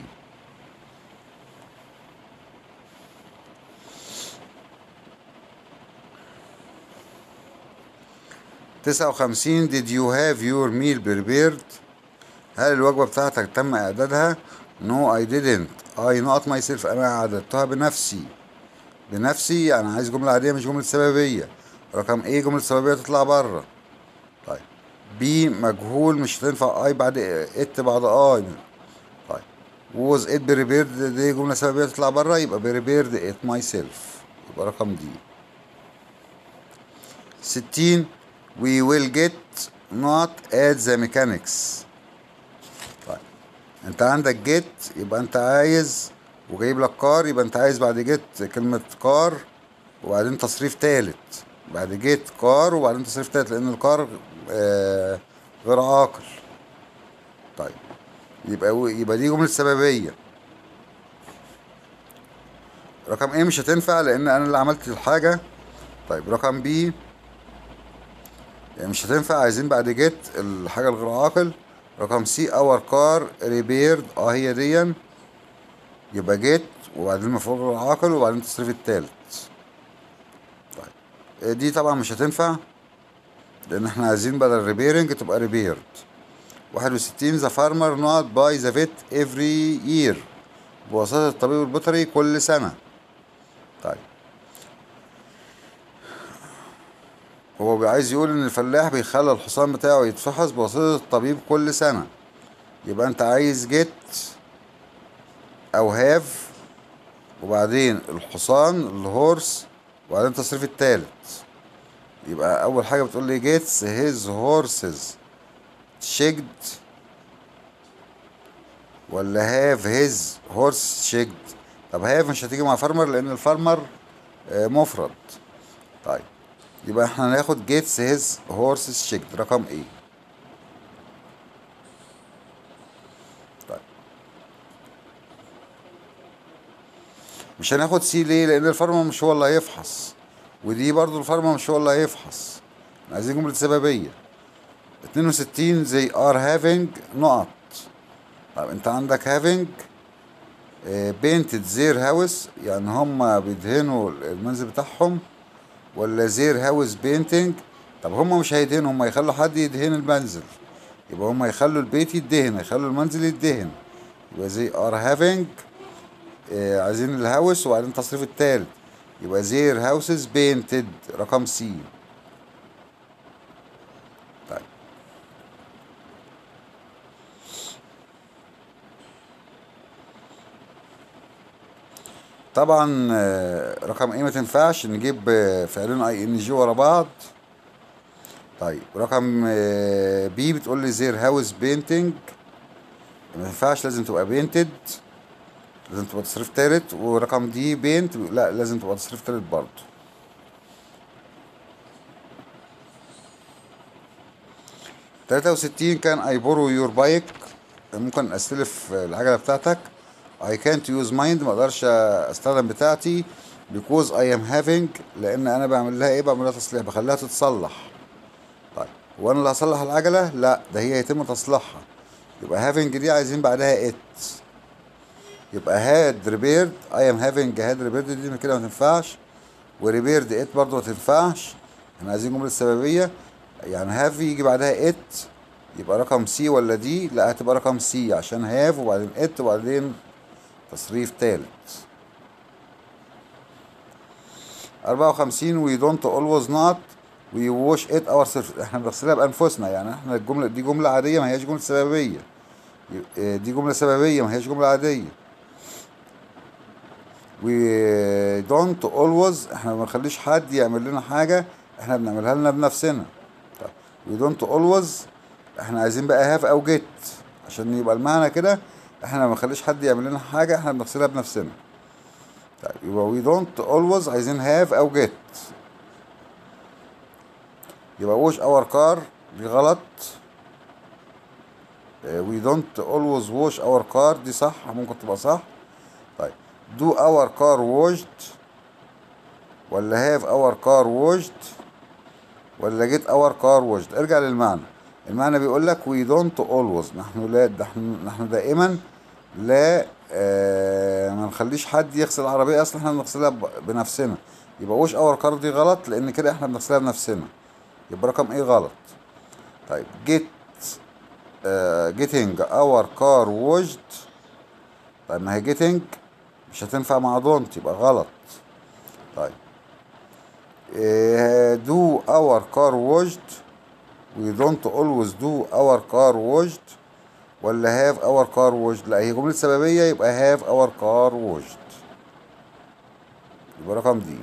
تسعة وخمسين. did you have your meal prepared؟ هل الوجبة بتاعتك تم إعدادها؟ no I didn't I not myself أنا أعددتها بنفسي. بنفسي يعني عايز جملة عادية مش جملة سببية. رقم ايه جملة سببية تطلع بره. طيب بي مجهول مش هتنفع اي بعد ات بعد اي. طيب was it prepared دي جملة سببية تطلع بره، يبقى prepared it myself، يبقى رقم دي. ستين. we will get not at the mechanics. طيب انت عندك get يبقى انت عايز وجايب لك كار، يبقى انت عايز بعد جيت كلمة كار وبعدين تصريف تالت، بعد جيت كار وبعدين تصريف تالت لان الكار آه غير عاقل. طيب يبقى يبقى دي جملة سببية. رقم ايه مش هتنفع لان انا اللي عملت الحاجة. طيب رقم بي يعني مش هتنفع، عايزين بعد جيت الحاجة الغير عاقل. رقم سي اور كار ريبيرد اه هي ديا، يبقى جيت وبعدين المفعول غير عاقل وبعدين التصريف التالت. طيب دي طبعا مش هتنفع لان احنا عايزين بدل ريبيرنج تبقى ريبيرد. واحد وستين. ذا فارمر نوت باي ذا فيت افري يير بواسطة الطبيب البيطري كل سنة. طيب هو عايز يقول ان الفلاح بيخلي الحصان بتاعه يتفحص بواسطة الطبيب كل سنة، يبقى انت عايز جيت او هاف وبعدين الحصان الهورس وبعدين التصريف التالت. يبقى اول حاجة بتقول لي جيتس هيز هورسز شيجد ولا هاف هيز هورس شيجد؟ طب هاف مش هتيجي مع فارمر لان الفارمر آه، مفرد. طيب يبقى احنا هناخد جيتس هيز هورس شيجد رقم ايه. طيب مش هناخد سي ليه؟ لان الفارمر مش هو اللي هيفحص، ودي برضو الفارمر مش هو اللي هيفحص. عايزين جملة سببية. اتنين وستين they are having نقط. طب انت عندك having painted their house يعني هم بيدهنوا المنزل بتاعهم، ولا their house painting؟ طب هم مش هيدهنوا، هم يخلوا حد يدهن المنزل، يبقى هم يخلوا البيت يدهن، يخلوا المنزل يدهن. يبقى they are having آه، عايزين الهاوس وبعدين التصريف التالت، يبقى their houses painted رقم سي. طيب طبعا آه، رقم ايه ما تنفعش نجيب آه، فعلين اي ان جي ورا بعض. طيب رقم آه، بي بتقول لي زير هاوس بينتنج، ما ينفعش، لازم تبقى بينتد، لازم تبقى تصريف تالت. ورقم دي بينت، لا لازم تبقى تصريف تالت برضه. تلاتة وستين كان اي بورو يور بايك، ممكن استلف العجلة بتاعتك. I can't use mine ما اقدرش استخدم بتاعتي because I am having لان انا بعمل لها ايه؟ بعمل لها تصليح، بخليها تتصلح. طيب وانا اللي هصلح العجلة؟ لا ده هي يتم تصليحها. يبقى having دي عايزين بعدها it. يبقى had repaired I am having had repaired دي كده ما تنفعش، وريبيرد it برضه ما تنفعش. احنا عايزين جملة سببية، يعني have يجي بعدها it، يبقى رقم سي ولا دي؟ لا هتبقى رقم سي عشان have وبعدين it وبعدين تصريف تالت. أربعة وخمسين we don't always not we wash it ourselves، احنا بنغسلها بأنفسنا. يعني احنا الجملة دي جملة عادية ما هياش جملة سببية، دي جملة سببية ما هياش جملة عادية. we don't always احنا ما بنخليش حد يعمل لنا حاجة، احنا بنعملها لنا بنفسنا. طيب we don't always احنا عايزين بقى have او get عشان يبقى المعنى كده، احنا ما بنخليش حد يعمل لنا حاجة، احنا بنغسلها بنفسنا. طيب يبقى we don't always عايزين have او get. يبقى wash our car دي غلط. we don't always wash our car دي صح، ممكن تبقى صح. طيب do our car washed ولا have our car washed ولا get our car washed؟ ارجع للمعنى. المعنى بيقول لك we don't always نحن لا نحن نحن دائما لا آه ما نخليش حد يغسل العربية، اصلا احنا بنغسلها بنفسنا. يبقى wash our car دي غلط لان كده احنا بنغسلها بنفسنا، يبقى رقم ايه غلط. طيب get uh, getting our car washed، طيب ما هي getting مش هتنفع مع don't يبقى غلط. طيب uh, do our car washed we don't always do our car washed ولا have our car washed؟ لا هي جملة سببية، يبقى have our car washed، يبقى رقم دي.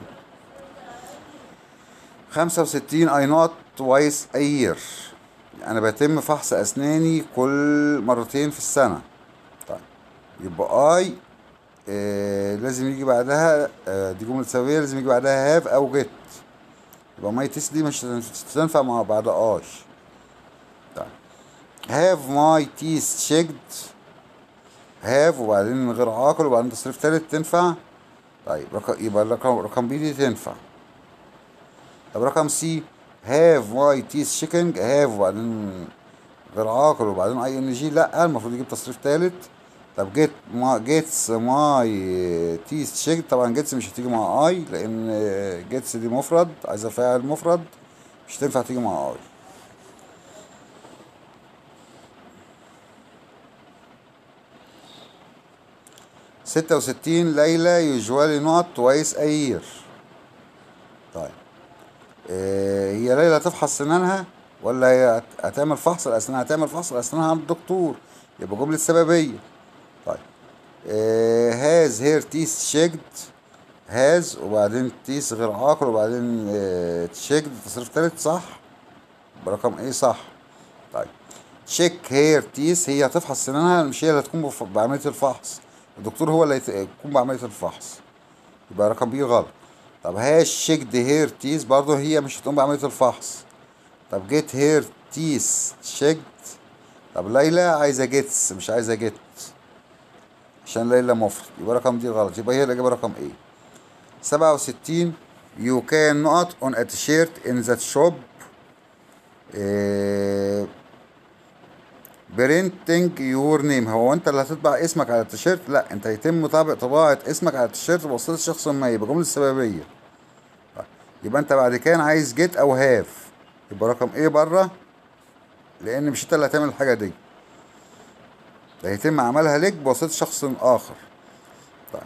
خمسة وستين I not twice a year، أنا بتم فحص أسناني كل مرتين في السنة. طيب يبقى I آه لازم يجي بعدها آه دي جملة سببية، لازم يجي بعدها have أو get، يبقى my teeth دي مش هتنفع مع بعد آش. طيب have my teeth checked، have وبعدين من غير عاقل وبعدين تصريف تالت تنفع. طيب رقم يبقى رقم رقم بي دي تنفع. طب رقم سي have my teeth checking، have وبعدين غير عاقل وبعدين اي ان جي، لا المفروض يجيب تصريف تالت. طب جيت ما جيتس ماي تيث شيك، طبعا جيتس مش هتيجي مع اي لان جيتس دي مفرد، عايزه فاعل مفرد، مش تنفع تيجي مع اي. ستة وستين ليلى يوجوالي نوت توايس اير. طيب إيه هي ليلى هتفحص سنانها ولا هي هتعمل فحص الاسنان؟ هتعمل فحص الاسنان عند الدكتور، يبقى جمله سببيه. طيب هاز هير تيث شيكد، هاز وبعدين تيث غير عاقل وبعدين تشيكد تصريف تالت صح، برقم ايه صح. طيب تشيك هير تيس، هي هتفحص سنانها، مش هي اللي هتقوم بف- بعملية الفحص. الدكتور هو اللي هيت- يقوم بعملية الفحص. يبقى رقم بي غلط. طب هاش شيكد هير تيس، برضه هي مش هتقوم بعملية الفحص. طب جيت هير تيس شيكد. طب ليلى عايزة جيتس مش عايزة جيت، عشان ليلى مفرد. يبقى رقم دي غلط، يبقى هي الإجابة رقم ايه. سبعة وستين. You can not on a t-shirt in that shop برينتنج يور نيم. هو انت اللي هتطبع اسمك على التيشيرت؟ لا، انت هيتم طبع طباعة اسمك على التيشيرت بواسطة شخص ما. يبقى جملة سببية. يبقى انت بعد كده عايز جيت او هاف. يبقى رقم ايه بره، لان مش انت اللي هتعمل الحاجة دي، ده هيتم عملها ليك بواسطة شخص اخر. طيب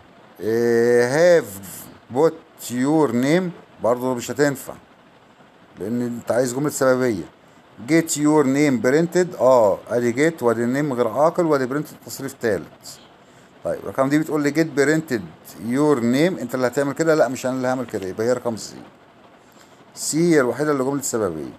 هاف بوت يور نيم، برضه مش هتنفع لان انت عايز جملة سببية. جيت يور نيم برينتد، اه ادي جيت وادي النيم غير عاقل وادي برينتد تصريف تالت. طيب رقم دي بتقول لي جيت برينتد يور نيم، انت اللي هتعمل كده؟ لا، مش انا اللي هعمل كده. يبقى هي رقم سي. سي هي الوحيده اللي جمله سببيه.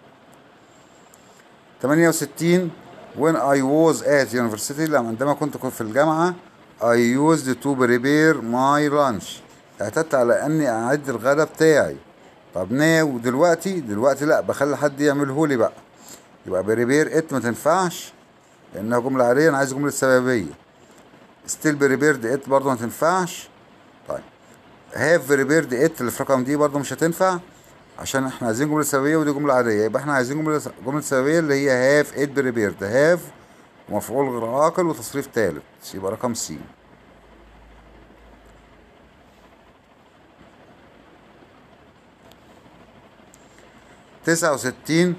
تمانية وستين. when I was at university، لما عندما كنت في الجامعه I used to prepare my lunch، اعتدت على اني اعد الغداء بتاعي. طب ناو دلوقتي، دلوقتي لا، بخلي حد يعمله لي بقى. يبقى بريبير ات ما تنفعش لانها جمله عاديه، انا عايز جمله سببيه. ستيل بريبيرد ات برضه ما تنفعش. طيب هاف ريبيرد ات اللي في رقم دي برضه مش هتنفع، عشان احنا عايزين جمله سببيه ودي جمله عاديه. يبقى احنا عايزين جمله جمله سببيه اللي هي هاف ات بريبيرد. هاف ومفعول غير عاقل وتصريف تالت، يبقى رقم سي. تسعة وستين.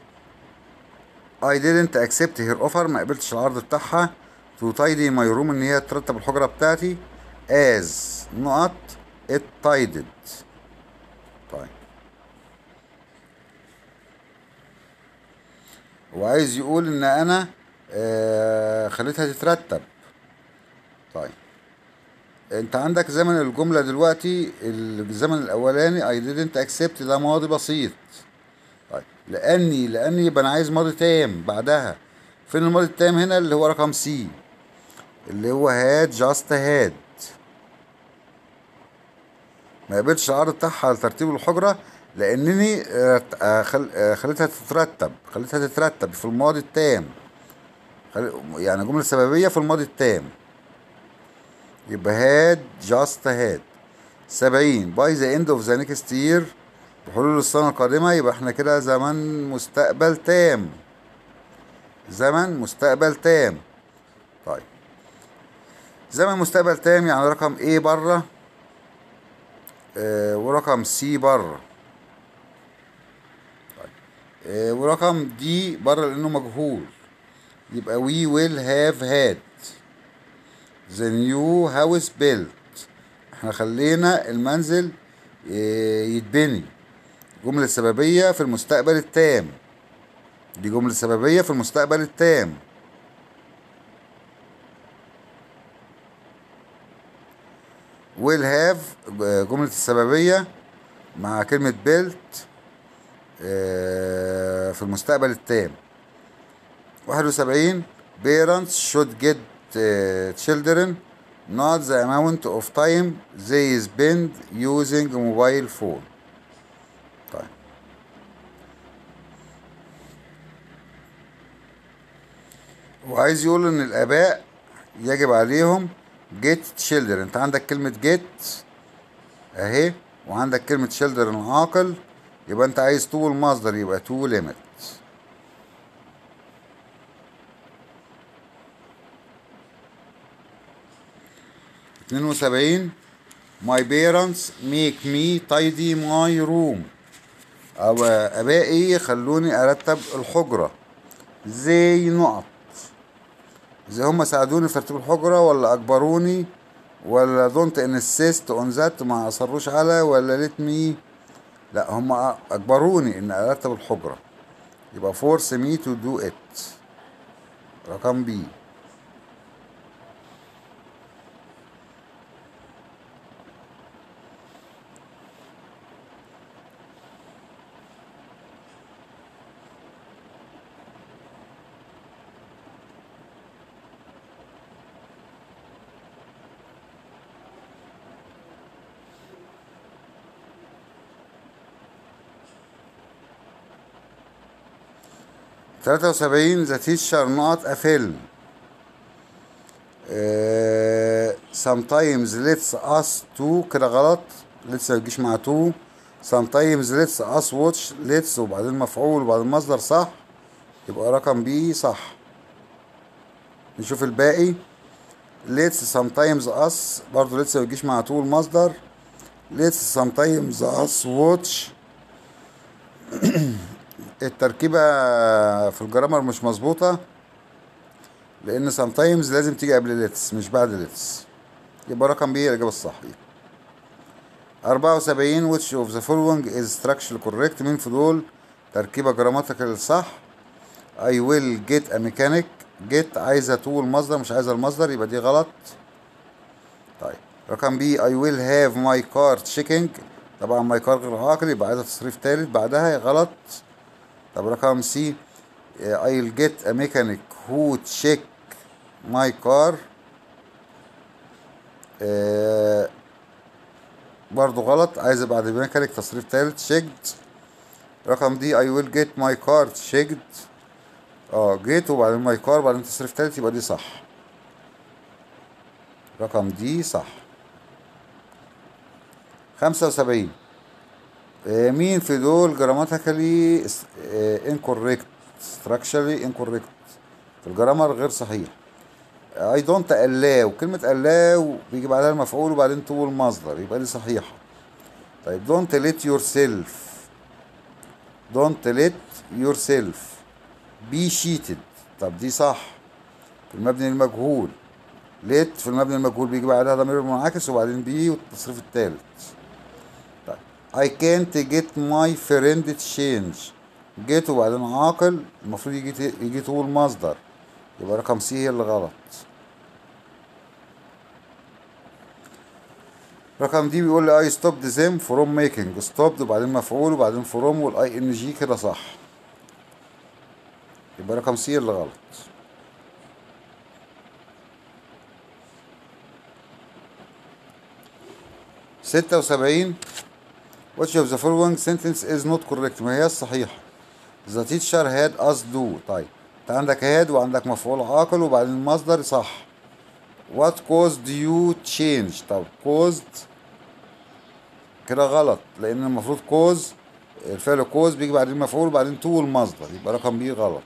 I didn't accept her offer، ما قبلتش العرض بتاعها. to tidy my room، ان هي ترتب الحجره بتاعتي. as نقط it tidied. طيب وعايز يقول ان انا آه خليتها تترتب. طيب انت عندك زمن الجملة دلوقتي، الزمن الاولاني I didn't accept ده ماضي بسيط. طيب لاني لاني يبقى انا عايز ماضي تام بعدها. فين الماضي التام هنا؟ اللي هو رقم سي، اللي هو had just had. ما قبلتش العرض بتاعها على ترتيب الحجرة لانني آه، آه، خل... آه، خليتها تترتب، خليتها تترتب في الماضي التام. خل... يعني جملة سببية في الماضي التام. يبقى had just had. سبعين. by the end of the next year، بحلول السنة القادمة. يبقى احنا كده زمن مستقبل تام، زمن مستقبل تام. طيب زمن مستقبل تام يعني رقم ايه بره، اه ورقم سي بره، اه ورقم دي بره لانه مجهول. يبقى we will have had the new house built، احنا خلينا المنزل اه يتبني. جملة سببية في المستقبل التام، دي جملة سببية في المستقبل التام. will have جملة السببية مع كلمة built في المستقبل التام. واحد وسبعين. parents should get children not the amount of time they spend using mobile phone. طيب وعايز يقول ان الاباء يجب عليهم get children. انت عندك كلمة get اهي، وعندك كلمة children عاقل، يبقى انت عايز تو المصدر، يبقى تو limit. اتنين وسبعين. my parents make me tidy my room، او ابائي خلوني ارتب الحجرة. زي نقط، زي هم ساعدوني في ترتيب الحجرة ولا اجبروني ولا don't insist on that ما اصروش على ولا let me؟ لا، هم اجبروني ان ارتب الحجرة، يبقى force me to do it. رقم بي. تلاتة وسبعين the teacher not a film. آه sometimes lets us to كده غلط. lets ما يجيش مع to. sometimes lets us watch lets وبعدين مفعول وبعدين مصدر صح، يبقى رقم بي صح. نشوف الباقي. lets sometimes us برضو lets ما يجيش مع to المصدر. lets sometimes us watch التركيبة في الجرامر مش مظبوطة، لأن sometimes لازم تيجي قبل let's مش بعد let's، يبقى رقم بي الإجابة الصحيحة. أربعة وسبعين which of the following is structurally correct؟ مين في دول تركيبة جراماتيكال صح؟ I will get a mechanic. get عايزة to المصدر مش عايزة المصدر، يبقى دي غلط. طيب رقم بي I will have my car checking. طبعا my car غير عاقل، يبقى عايزة تصريف تالت بعدها غلط. طب رقم سي I'll get a mechanic who check my car. آه برضو غلط، عايزة بعد ميكانيك تصريف تالت checked. رقم دي I will get my car checked. اه جيت وبعدين my car وبعدين تصريف تالت، يبقى دي صح. رقم دي صح. خمسة وسبعين آه مين في دول جراماتيكالي incorrect structurally incorrect في الجرامر غير صحيح؟ I don't allow كلمة allow بيجي بعدها المفعول وبعدين تو المصدر، يبقى دي صحيحة. طيب don't let yourself don't let yourself be cheated. طب دي صح في المبني المجهول. let في المبني المجهول بيجي بعدها ضمير منعكس وبعدين بي والتصريف التالت. طيب I can't get my friend change. get وبعدين عاقل المفروض يجي يجي تو المصدر، يبقى رقم سي هي اللي غلط. رقم دي بيقول لي I stopped them from making. stopped وبعدين مفعول وبعدين from والاي ان جي كده صح، يبقى رقم سي اللي غلط. ستة وسبعين which of the following sentence is not correct؟ ما هي الصحيحة. the teacher had us do. طيب انت عندك had وعندك مفعول عاقل وبعدين المصدر صح. what caused you change؟ طب caused كده غلط، لان المفروض cause الفعل cause بيجي بعدين مفعول وبعدين تو المصدر، يبقى رقم بي غلط.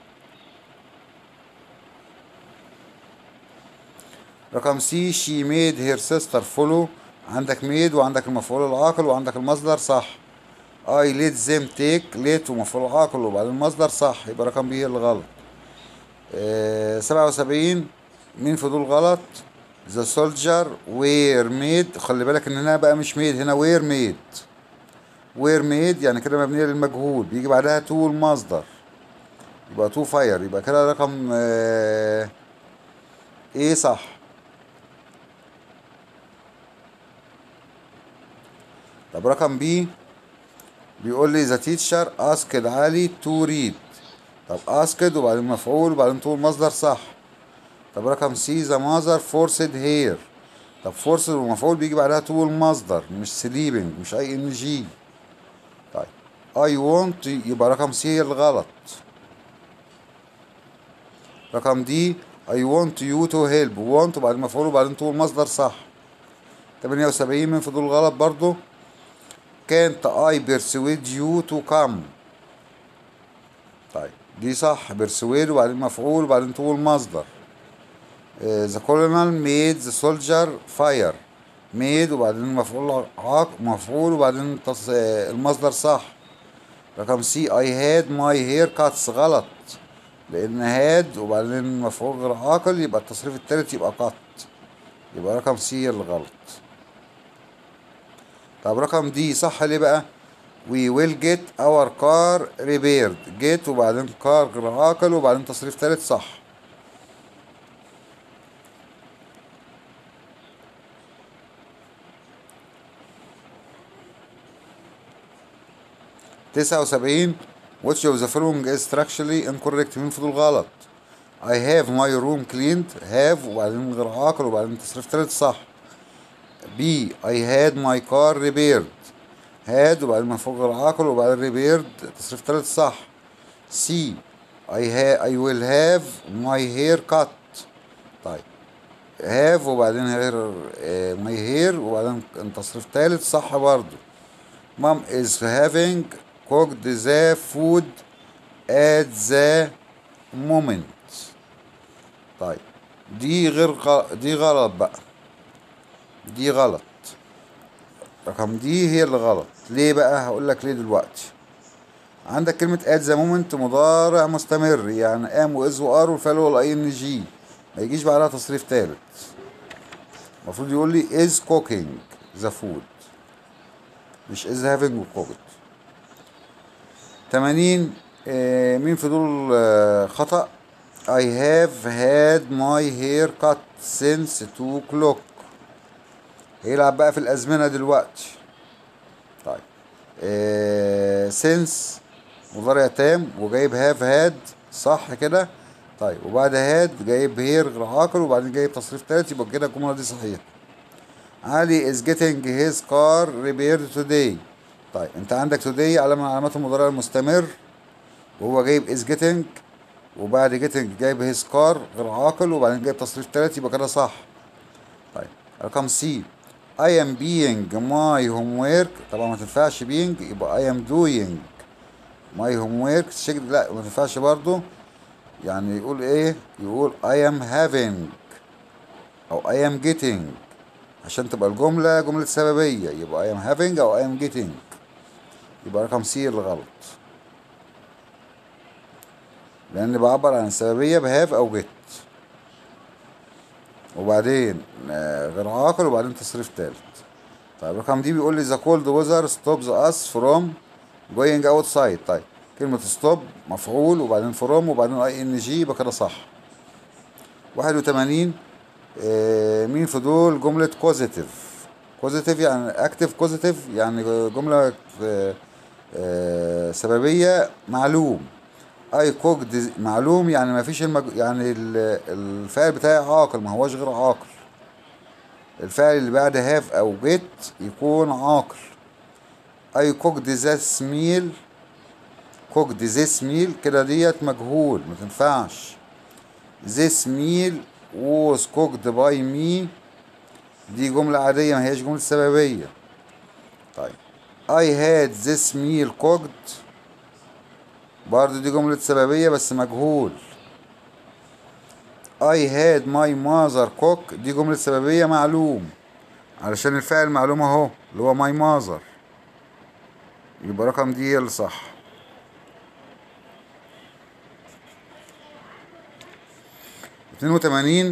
رقم سي she made her sister follow. عندك made وعندك المفعول العاقل وعندك المصدر صح. I let them take let ومفعول عاقل وبعدين المصدر صح، يبقى رقم بي اللي غلط. آه سبعة وسبعين مين في دول غلط؟ the soldier were made. خلي بالك ان هنا بقى مش made، هنا were made. were made يعني كده مبنية للمجهول بيجي بعدها to المصدر، يبقى to fire، يبقى كده رقم آه ايه صح. طب رقم بي بيقول لي the teacher asked علي to read. طب asked وبعدين مفعول وبعدين to المصدر صح. طب رقم سي the mother forced her. طب forced ومفعول بيجي بعدها to المصدر مش sleeping مش اي ان جي. طيب I want يبقى رقم سي هي الغلط. رقم دي I want you to help. want وبعدين مفعول وبعدين to المصدر صح. تمانية وسبعين من فضول غلط برضو. can't I persuade you to come؟ طيب دي صح persuade وبعدين مفعول وبعدين to المصدر. the colonel made the soldier fire. made وبعدين مفعول عاق مفعول وبعدين تص... المصدر صح. رقم سي I had my hair cuts غلط، لأن had وبعدين مفعول غير عاقل يبقى التصريف التالت يبقى cut، يبقى رقم سي اللي غلط. طب رقم دي صح ليه بقى؟ we will get our car repaired. get وبعدين car غير عاقل وبعدين تصريف تالت صح. تسعة وسبعين which of the following is structurally incorrect؟ مين فضول غلط؟ I have my room cleaned. have وبعدين غير عاقل وبعدين تصريف تالت صح. B I had my car repaired. had وبعدين مفعول غير عاقل وبعدين repaired تصريف تالت صح. C I ha I will have my hair cut. طيب have وبعدين hair آه my hair وبعدين تصريف تالت صح برضو. Mom is having cooked the food at the moment. طيب دي غير غ... دي غلط بقى، دي غلط. رقم دي هي اللي غلط. ليه بقى؟ هقول لك ليه دلوقتي. عندك كلمة at the moment مضارع مستمر، يعني am و is و are والفعل هو ال ing، ما يجيش بعدها تصريف تالت. المفروض يقول لي is cooking the food، مش is having و cooked. تمانين آه مين في دول آه خطأ؟ I have had my hair cut since two o'clock. هيلعب بقى في الأزمنة دلوقتي. طيب آه since مضارع تام وجايب have had صح كده. طيب وبعد had جايب هير غير عاقل وبعدين جايب تصريف تالت، يبقى كده الجملة دي صحيحة. علي is getting his car repaired today. طيب انت عندك today علامة من علامات المضارع المستمر، وهو جايب is getting وبعد getting جايب his car غير عاقل وبعدين جايب تصريف تالت، يبقى كده صح. طيب رقم سي I am being my homework. طبعا ما تنفعش being، يبقى I am doing my homework. شكل لا ما تنفعش برضو، يعني يقول ايه؟ يقول I am having او I am getting عشان تبقى الجملة جملة سببية، يبقى I am having او I am getting. يبقى رقم سي اللي غلط، لان بعبر عن السببية بهاف او get وبعدين غير عاقل وبعدين تصريف تالت. طيب رقم دي بيقول لي the cold weather stops us from going outside. طيب كلمة stop مفعول وبعدين from وبعدين اي ان جي، يبقى كده صح. واحد وتمانين آه مين في دول جملة كوزيتيف؟ كوزيتيف يعني اكتف، كوزيتيف يعني جملة آه آه سببية معلوم. اي كوكد معلوم يعني ما فيش المج... يعني الفعل بتاعي عاقل، ما هوش غير عاقل. الفعل اللي بعد هاف او جيت يكون عاقل. اي كوكد ذس ميل، كوكد ذس ميل كده ديت مجهول ما تنفعش. this meal was cooked by me دي جملة عادية ما هيش جملة سببية. طيب I had this meal cooked برضه دي جملة سببية بس مجهول. I had my mother cook دي جملة سببية معلوم، علشان الفعل معلوم اهو اللي هو my mother، يبقى رقم دي اللي صح. اتنين وتمانين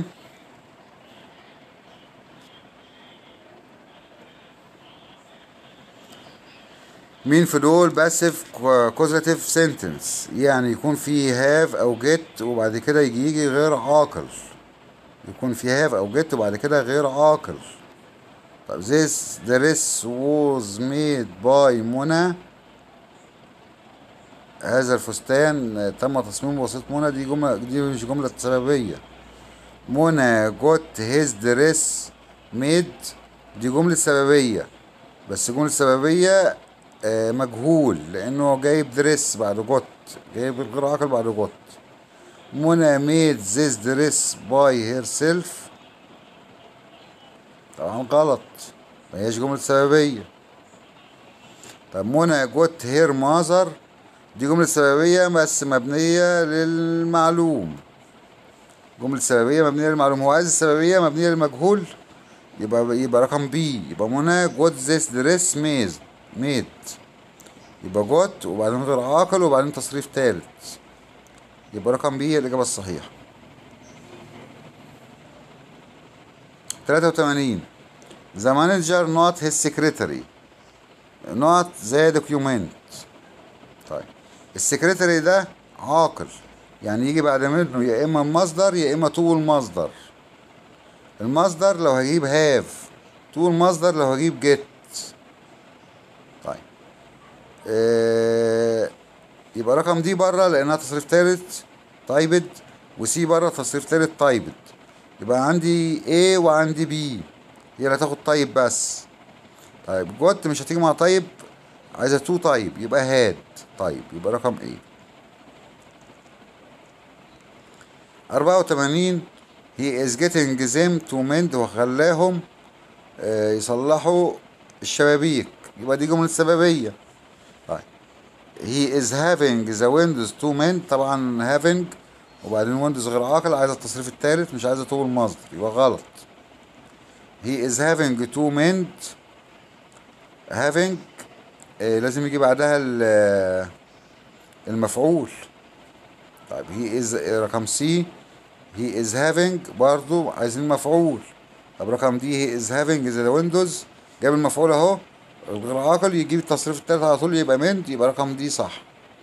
مين في دول باسيف كوزاتيف سنتنس؟ يعني يكون فيه هاف او جيت وبعد كده يجي يجي غير عاقل. يكون فيه هاف او جيت وبعد كده غير عاقل. طب this dress was made by منى. هذا الفستان تم تصميمه بواسطة منى، دي جملة دي مش جملة سببية. منى got his dress made دي جملة سببية، بس جملة سببية آه مجهول لأنه جايب دريس بعد جوت، جايب الغير عاقل بعد جوت. منى made this dress by herself طبعا غلط، ما هيش جملة سببية. طب منى got her mother دي جملة سببية بس مبنية للمعلوم. جملة سببية مبنية للمعلوم، هو عايز السببية مبنية للمجهول، يبقى يبقى رقم بي، يبقى منى got this dress made made يبقى جوت وبعدين غير عاقل وبعدين تصريف تالت، يبقى رقم بي هي الإجابة الصحيحة. تلاتة وتمانين the manager not his secretary not the document. طيب السكرتري ده عاقل، يعني يجي بعد منه يا إما المصدر يا إما طول المصدر. المصدر لو هجيب هاف، طول المصدر لو هجيب جيت. طيب إيه يبقى رقم دي بره لانها تصريف تالت تايبد، وسي بره تصريف تالت تايبد. يبقى عندي A وعندي B، هي اللي هتاخد طيب بس. طيب جوت مش هتيجي مع طيب، عايزة تو طيب يبقى هاد. طيب يبقى رقم A. أربعة وتمانين he is getting them to mend، وخلاهم آه، يصلحوا الشبابيك، يبقى دي جملة سببية. طيب he is having the windows to mend، طبعا having وبعدين windows غير عاقل، عايزة التصريف التالت مش عايزة طول المصدر، يبقى غلط. he is having to mend، having آه، لازم يجي بعدها ال- المفعول. طيب he is رقم سي he is having برضو عايزين مفعول. طب رقم دي he is having the windows، جاب المفعول اهو، غير عاقل يجيب التصريف التالت على طول يبقى مند، يبقى رقم دي صح.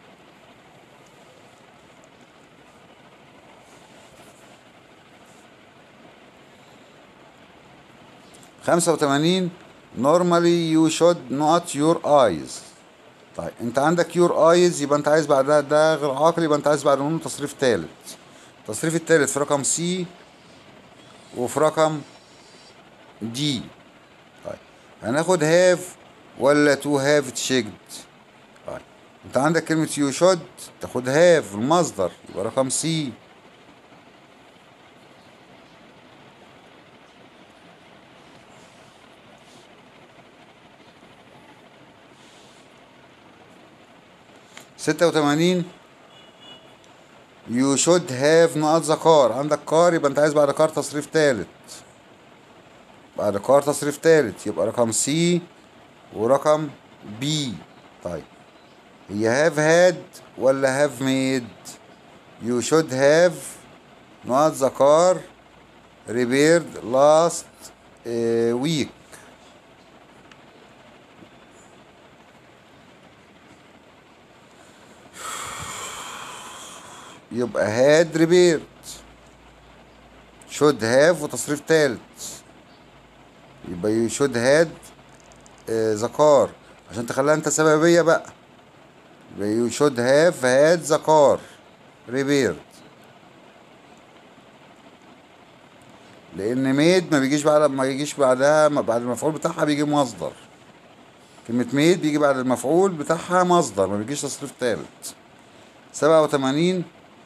خمسة وتمانين normally you should not your eyes. طيب انت عندك your eyes، يبقى انت عايز بعدها ده غير عاقل، يبقى انت عايز بعد منه تصريف تالت. التصريف التالت في رقم سي وفي رقم دي. طيب هناخد have ولا to have checked؟ طيب انت عندك كلمة you should تاخد have المصدر، يبقى رقم سي. ستة وتمانين you should have نقط ذا كار، عندك كار يبقى انت عايز بعد كار تصريف تالت، بعد كار تصريف تالت يبقى رقم سي ورقم بي. طيب هي have had ولا have made؟ you should have نقط ذا كار repaired last uh, week، يبقى had repaired should have وتصريف تالت، يبقى you should had ذا كار عشان تخليها انت سببية بقى، يبقى you should have had the car repaired. لان ميد ما بيجيش بعد ما يجيش بعدها بعد المفعول بتاعها بيجي مصدر، كلمة ميد بيجي بعد المفعول بتاعها مصدر، ما بيجيش تصريف تالت. سبعة وتمانين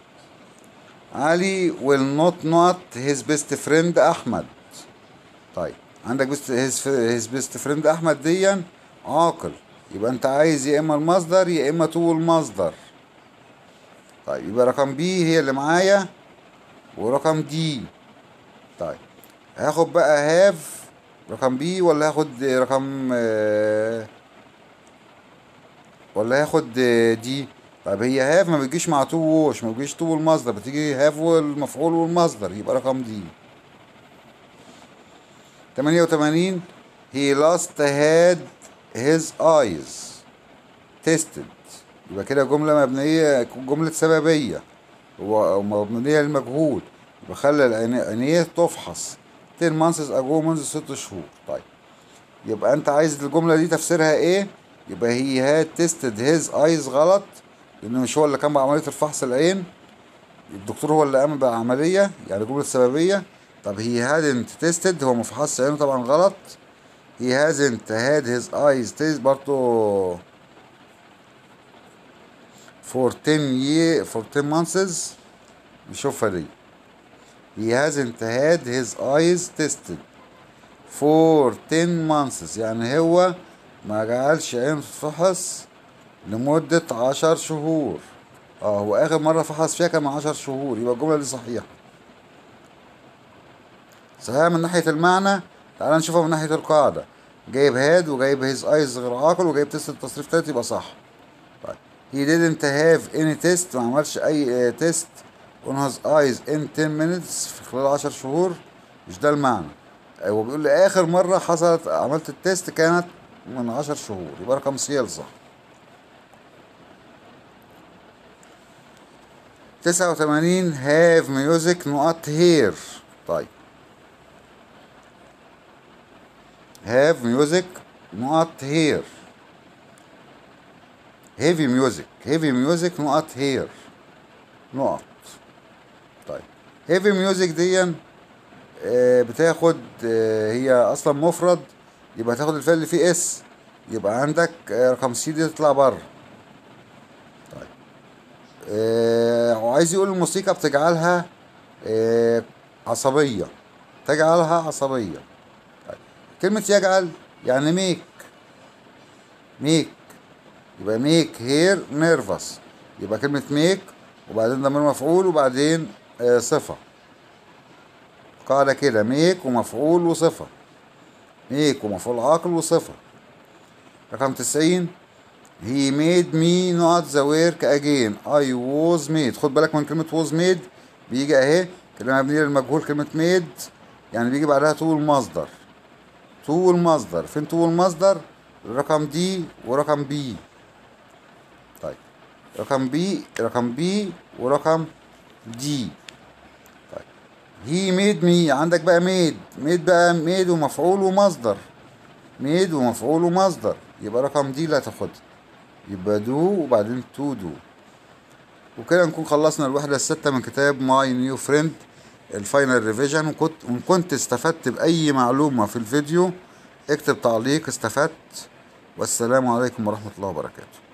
علي will not not his best friend أحمد. طيب عندك بست his, his best friend أحمد ديا عاقل، يبقى أنت عايز يا إما المصدر يا إما تو المصدر. طيب يبقى رقم بي هي اللي معايا ورقم دي. طيب هاخد بقى هاف رقم بي ولا هاخد رقم آه ولا هاخد آه دي؟ طيب هي هاف ما بتجيش مع تو ووش، ما بتجيش تو والمصدر، بتيجي هاف والمفعول والمصدر، يبقى رقم دي. تمانية وتمانين he lost had his eyes tested، يبقى كده جملة مبنية جملة سببية ومبنية للمجهول، يبقى خلى العينيه تفحص ten months ago منذ ست شهور. طيب يبقى انت عايز الجملة دي تفسيرها ايه؟ يبقى هي had tested his eyes غلط، لانه مش هو اللي كان بعملية الفحص العين، الدكتور هو اللي قام بعملية، يعني جملة سببية. طب he hadn't tested هو مفحص عينه، طبعا غلط. he hasn't had his eyes tested برضو for ten year for ten months، نشوفها دي. he hasn't had his eyes tested for ten months، يعني هو ما جعلش عينه تتفحص لمدة عشر شهور. اه هو اخر مرة فحص فيها كان من عشر شهور، يبقى الجملة دي صحيحة. صحيحة من ناحية المعنى، تعال نشوفها من ناحية القاعدة. جايب هاد وجايب هيز ايز غير عاقل وجايب تيست التصريف تالت، يبقى صح. طيب he didn't have any test، ما عملش اي تيست on his eyes in ten minutes في خلال عشر شهور، مش ده المعنى. هو بيقول لي اخر مرة حصلت عملت التيست كانت من عشر شهور، يبقى رقم سي صح. تسعة وتمانين have music نقط here. طيب have music نقط here heavy music heavy music نقط here نقط. طيب heavy music دي آه بتاخد آه هي اصلا مفرد، يبقى تاخد الفعل اللي فيه اس، يبقى عندك آه رقم سي دي تطلع بره. طيب آه وعايز يقول الموسيقى بتجعلها آه عصبية، تجعلها عصبية. طيب. كلمة يجعل يعني ميك، ميك يبقى ميك هير نيرفس، يبقى كلمة ميك وبعدين ضمير مفعول وبعدين آه صفة. قاعدة كده، ميك ومفعول وصفة، ميك ومفعول عاقل وصفة. رقم تسعين. he made me not the work again I was made. خد بالك من كلمة was made، بيجي اهي كلمة مبنية للمجهول، كلمة made يعني بيجي بعدها تو المصدر، تو المصدر. فين تو المصدر؟ رقم دي ورقم بي. طيب رقم بي، رقم بي ورقم دي. طيب he made me، عندك بقى made، made بقى made ومفعول ومصدر، made ومفعول ومصدر، يبقى رقم دي لا تاخدها، يبقى دو وبعدين تو دو. وكده نكون خلصنا الوحدة الستة من كتاب ماي نيو فريند الفاينل ريفيجن. وكنت وإن كنت استفدت بأي معلومة في الفيديو اكتب تعليق استفدت. والسلام عليكم ورحمة الله وبركاته.